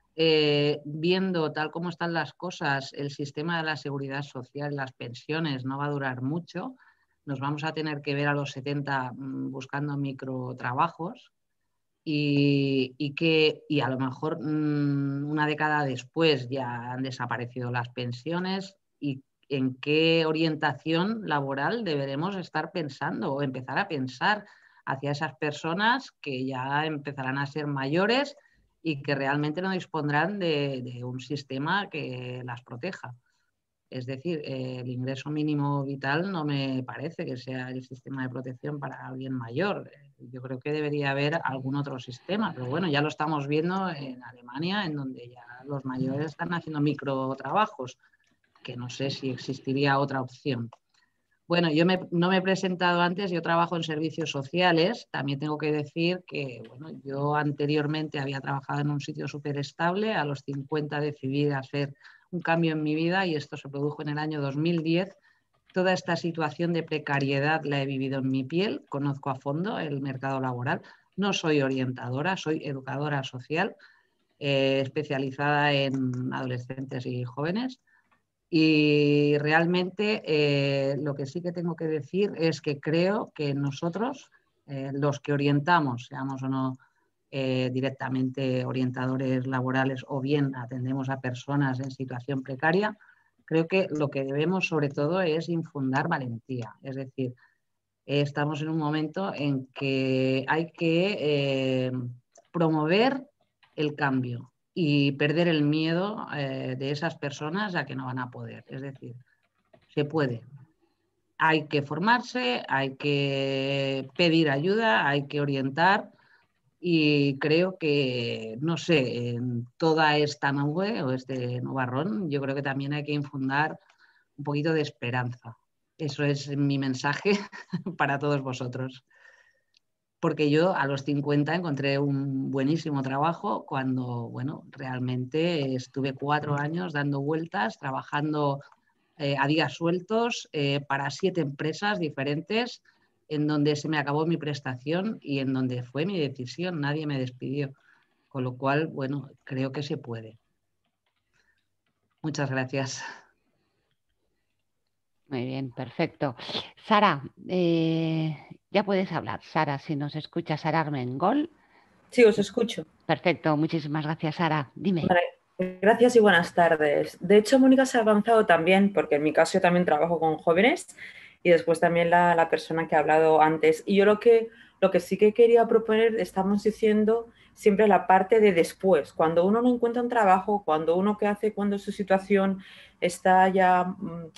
Speaker 8: viendo tal como están las cosas, el sistema de la seguridad social, las pensiones, no va a durar mucho. Nos vamos a tener que ver a los 70 buscando microtrabajos y a lo mejor una década después ya han desaparecido las pensiones. Y en qué orientación laboral deberemos estar pensando o empezar a pensar hacia esas personas que ya empezarán a ser mayores y que realmente no dispondrán de un sistema que las proteja. Es decir, el ingreso mínimo vital no me parece que sea el sistema de protección para alguien mayor. Yo creo que debería haber algún otro sistema, pero bueno, ya lo estamos viendo en Alemania, en donde ya los mayores están haciendo microtrabajos, que no sé si existiría otra opción. Bueno, no me he presentado antes, yo trabajo en servicios sociales. También tengo que decir que bueno, yo anteriormente había trabajado en un sitio súper estable. A los 50 decidí hacer un cambio en mi vida y esto se produjo en el año 2010. Toda esta situación de precariedad la he vivido en mi piel, conozco a fondo el mercado laboral. No soy orientadora, soy educadora social, especializada en adolescentes y jóvenes. Y realmente lo que sí que tengo que decir es que creo que nosotros, los que orientamos, seamos o no directamente orientadores laborales o bien atendemos a personas en situación precaria, creo que lo que debemos sobre todo es infundar valentía. Es decir, estamos en un momento en que hay que promover el cambio y perder el miedo de esas personas a que no van a poder. Es decir, se puede. Hay que formarse, hay que pedir ayuda, hay que orientar y creo que, no sé, en toda esta nube o este nubarrón, yo creo que también hay que infundar un poquito de esperanza. Eso es mi mensaje para todos vosotros. Porque yo a los 50 encontré un buenísimo trabajo cuando, bueno, realmente estuve 4 años dando vueltas, trabajando a días sueltos para 7 empresas diferentes, en donde se me acabó mi prestación y en donde fue mi decisión, nadie me despidió. Con lo cual, bueno, creo que se puede. Muchas gracias.
Speaker 1: Muy bien, perfecto. Sara, ya puedes hablar. Sara, si nos escucha, Sara Armengol.
Speaker 9: Sí, os escucho.
Speaker 1: Perfecto, muchísimas gracias, Sara. Dime.
Speaker 9: Vale, gracias y buenas tardes. De hecho, Mónica se ha avanzado también, porque en mi caso yo también trabajo con jóvenes y después también la persona que ha hablado antes. Y yo lo que sí que quería proponer, estamos diciendo siempre la parte de después, cuando uno no encuentra un trabajo, cuando uno qué hace, cuando su situación está ya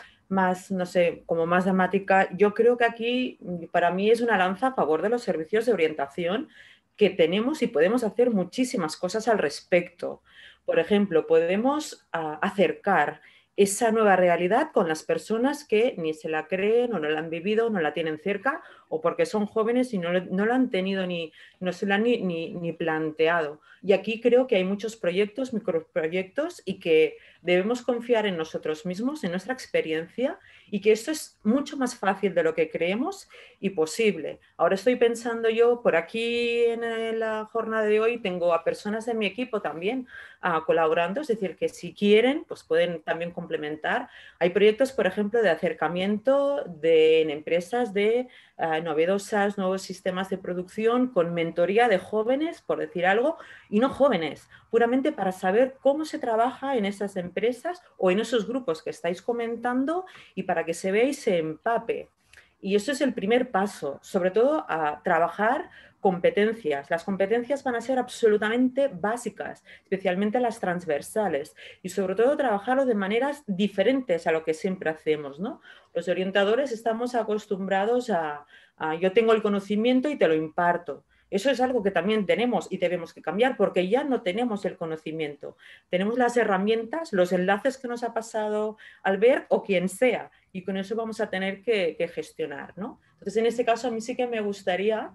Speaker 9: más, no sé, como más dramática. Yo creo que aquí para mí es una lanza a favor de los servicios de orientación que tenemos y podemos hacer muchísimas cosas al respecto. Por ejemplo, podemos acercar esa nueva realidad con las personas que ni se la creen o no la han vivido, no la tienen cerca o porque son jóvenes y no la han tenido no se la han ni planteado. Y aquí creo que hay muchos proyectos, microproyectos y que debemos confiar en nosotros mismos, en nuestra experiencia y que esto es mucho más fácil de lo que creemos y posible. Ahora estoy pensando yo, por aquí en la jornada de hoy tengo a personas de mi equipo también colaborando, es decir, que si quieren, pues pueden también complementar. Hay proyectos, por ejemplo, de acercamiento en empresas de novedosas, nuevos sistemas de producción con mentoría de jóvenes, por decir algo, y no jóvenes, puramente para saber cómo se trabaja en esas empresas o en esos grupos que estáis comentando y para que se vea y se empape. Y eso es el primer paso, sobre todo a trabajar competencias. Las competencias van a ser absolutamente básicas, especialmente las transversales, y sobre todo trabajarlo de maneras diferentes a lo que siempre hacemos, ¿no? Los orientadores estamos acostumbrados a yo tengo el conocimiento y te lo imparto. Eso es algo que también tenemos y tenemos que cambiar porque ya no tenemos el conocimiento. Tenemos las herramientas, los enlaces que nos ha pasado Albert o quien sea, y con eso vamos a tener que gestionar, ¿no? Entonces, en este caso, a mí sí que me gustaría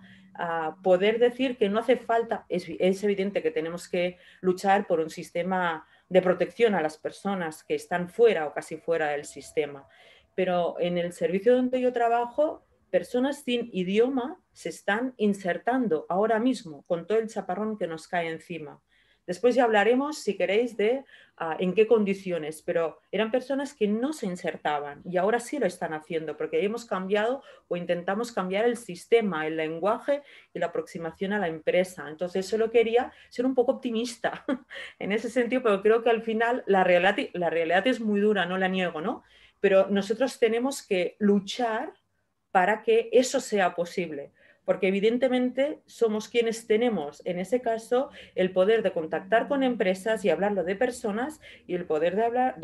Speaker 9: poder decir que no hace falta, es evidente que tenemos que luchar por un sistema de protección a las personas que están fuera o casi fuera del sistema, pero en el servicio donde yo trabajo, personas sin idioma se están insertando ahora mismo con todo el chaparrón que nos cae encima. Después ya hablaremos, si queréis, de en qué condiciones, pero eran personas que no se insertaban y ahora sí lo están haciendo porque hemos cambiado o intentamos cambiar el sistema, el lenguaje y la aproximación a la empresa. Entonces solo quería ser un poco optimista en ese sentido, pero creo que al final la realidad es muy dura, no la niego, ¿no? Pero nosotros tenemos que luchar para que eso sea posible. Porque evidentemente somos quienes tenemos, en ese caso, el poder de contactar con empresas y hablarlo de personas y el poder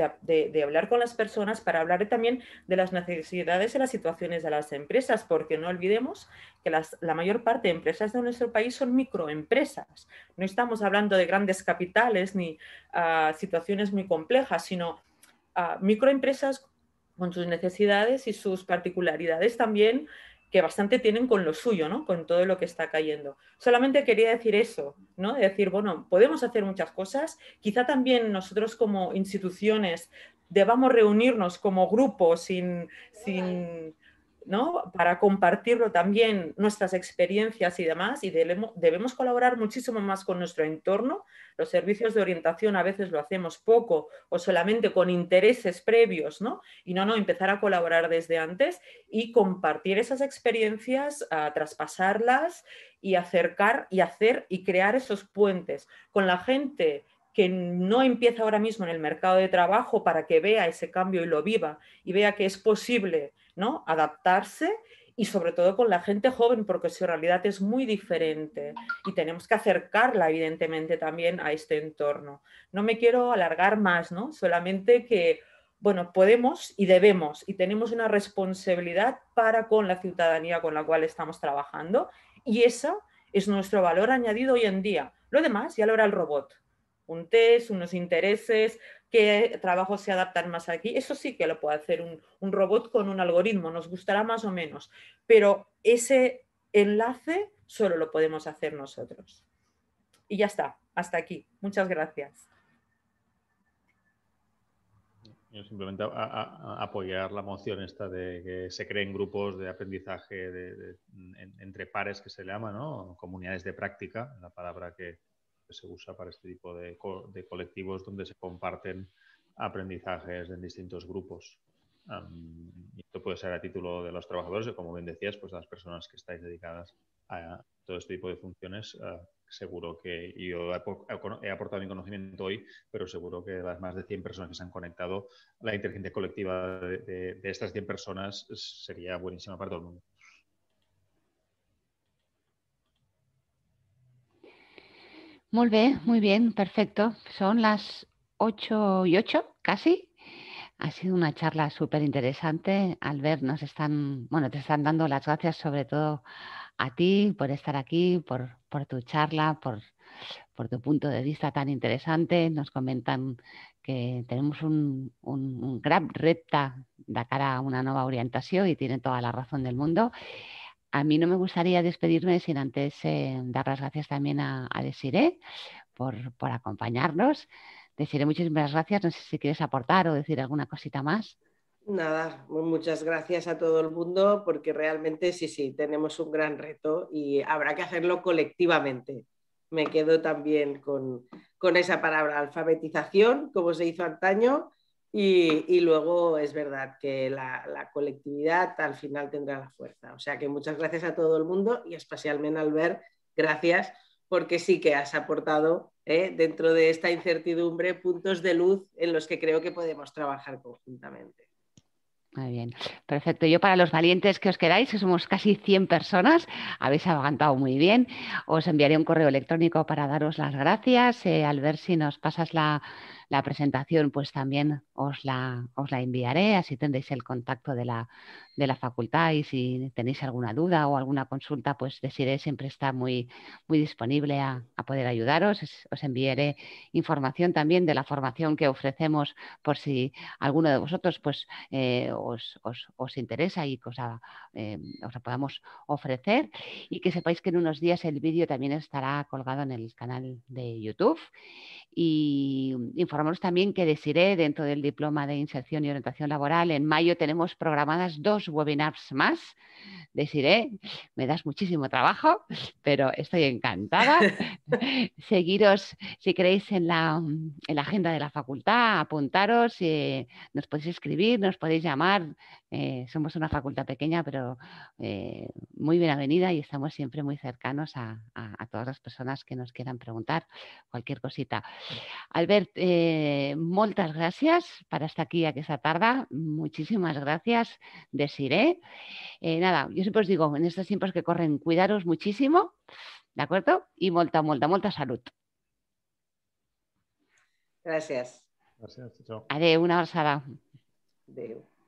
Speaker 9: de hablar con las personas para hablar también de las necesidades y las situaciones de las empresas, porque no olvidemos que la mayor parte de empresas de nuestro país son microempresas. No estamos hablando de grandes capitales ni situaciones muy complejas, sino microempresas con sus necesidades y sus particularidades también, que bastante tienen con lo suyo, ¿no? Con todo lo que está cayendo. Solamente quería decir eso, ¿no? De decir, bueno, podemos hacer muchas cosas, quizá también nosotros como instituciones debamos reunirnos como grupos sin ¿no? Para compartirlo también nuestras experiencias y demás, y debemos colaborar muchísimo más con nuestro entorno. Los servicios de orientación a veces lo hacemos poco o solamente con intereses previos, ¿no? Y no, empezar a colaborar desde antes y compartir esas experiencias, traspasarlas y acercar y hacer y crear esos puentes con la gente que no empieza ahora mismo en el mercado de trabajo, para que vea ese cambio y lo viva y vea que es posible, ¿no?, adaptarse, y sobre todo con la gente joven, porque su realidad es muy diferente y tenemos que acercarla evidentemente también a este entorno. No me quiero alargar más, ¿no? Solamente que, bueno, podemos y debemos y tenemos una responsabilidad para con la ciudadanía con la cual estamos trabajando, y esa es nuestro valor añadido hoy en día. Lo demás ya lo hará el robot. Un test, unos intereses, qué trabajos se adaptan más aquí. Eso sí que lo puede hacer un robot con un algoritmo, nos gustará más o menos, pero ese enlace solo lo podemos hacer nosotros. Y ya está, hasta aquí. Muchas gracias.
Speaker 3: Yo simplemente apoyar la moción esta de que se creen grupos de aprendizaje entre pares, que se llama, ¿no? Comunidades de práctica, la palabra que se usa para este tipo de colectivos donde se comparten aprendizajes en distintos grupos. Y esto puede ser a título de los trabajadores o, como bien decías, pues las personas que estáis dedicadas a todo este tipo de funciones. Seguro que yo he aportado mi conocimiento hoy, pero seguro que las más de 100 personas que se han conectado, la inteligencia colectiva de estas 100 personas sería buenísima para todo el mundo.
Speaker 1: Muy bien, perfecto. Son las 8:08 casi. Ha sido una charla súper interesante. Albert, te están dando las gracias sobre todo a ti por estar aquí, por tu charla, por tu punto de vista tan interesante. Nos comentan que tenemos un gran repte de cara a una nueva orientación, y tienen toda la razón del mundo. A mí no me gustaría despedirme sin antes dar las gracias también a Desiree por acompañarnos. Desiree, muchísimas gracias. No sé si quieres aportar o decir alguna cosita más.
Speaker 2: Nada, muchas gracias a todo el mundo, porque realmente sí, tenemos un gran reto y habrá que hacerlo colectivamente. Me quedo también con esa palabra, alfabetización, como se hizo antaño, y luego es verdad que la colectividad al final tendrá la fuerza. O sea que muchas gracias a todo el mundo, y especialmente Albert, gracias, porque sí que has aportado dentro de esta incertidumbre puntos de luz en los que creo que podemos trabajar conjuntamente.
Speaker 1: Muy bien, perfecto. Yo, para los valientes que os quedáis, que somos casi 100 personas, habéis aguantado muy bien. Os enviaré un correo electrónico para daros las gracias. Al ver si nos pasas la presentación, pues también os la enviaré, así tendréis el contacto de la facultad, y si tenéis alguna duda o alguna consulta, pues Desiree siempre está muy disponible a poder ayudaros. Os enviaré información también de la formación que ofrecemos, por si alguno de vosotros pues os interesa y que os la podamos ofrecer, y que sepáis que en unos días el vídeo también estará colgado en el canal de YouTube. Y informaros también que Desiree, dentro del Diploma de Inserción y Orientación Laboral, en mayo tenemos programadas 2 webinars más. Desiree, me das muchísimo trabajo, pero estoy encantada. Seguiros, si queréis, en la agenda de la facultad, apuntaros, nos podéis escribir, nos podéis llamar. Somos una facultad pequeña, pero muy bien avenida, y estamos siempre muy cercanos a todas las personas que nos quieran preguntar cualquier cosita. Albert, moltes gràcies per estar aquí aquesta tarda. Muchísimas gracias, Desiree. Nada, yo siempre os digo, en estos tiempos que corren, cuidaros muchísimo, ¿de acuerdo? Y molta salud.
Speaker 2: Gràcies.
Speaker 3: Gràcies, Txo.
Speaker 1: Adéu, una abraçada.
Speaker 2: Adéu.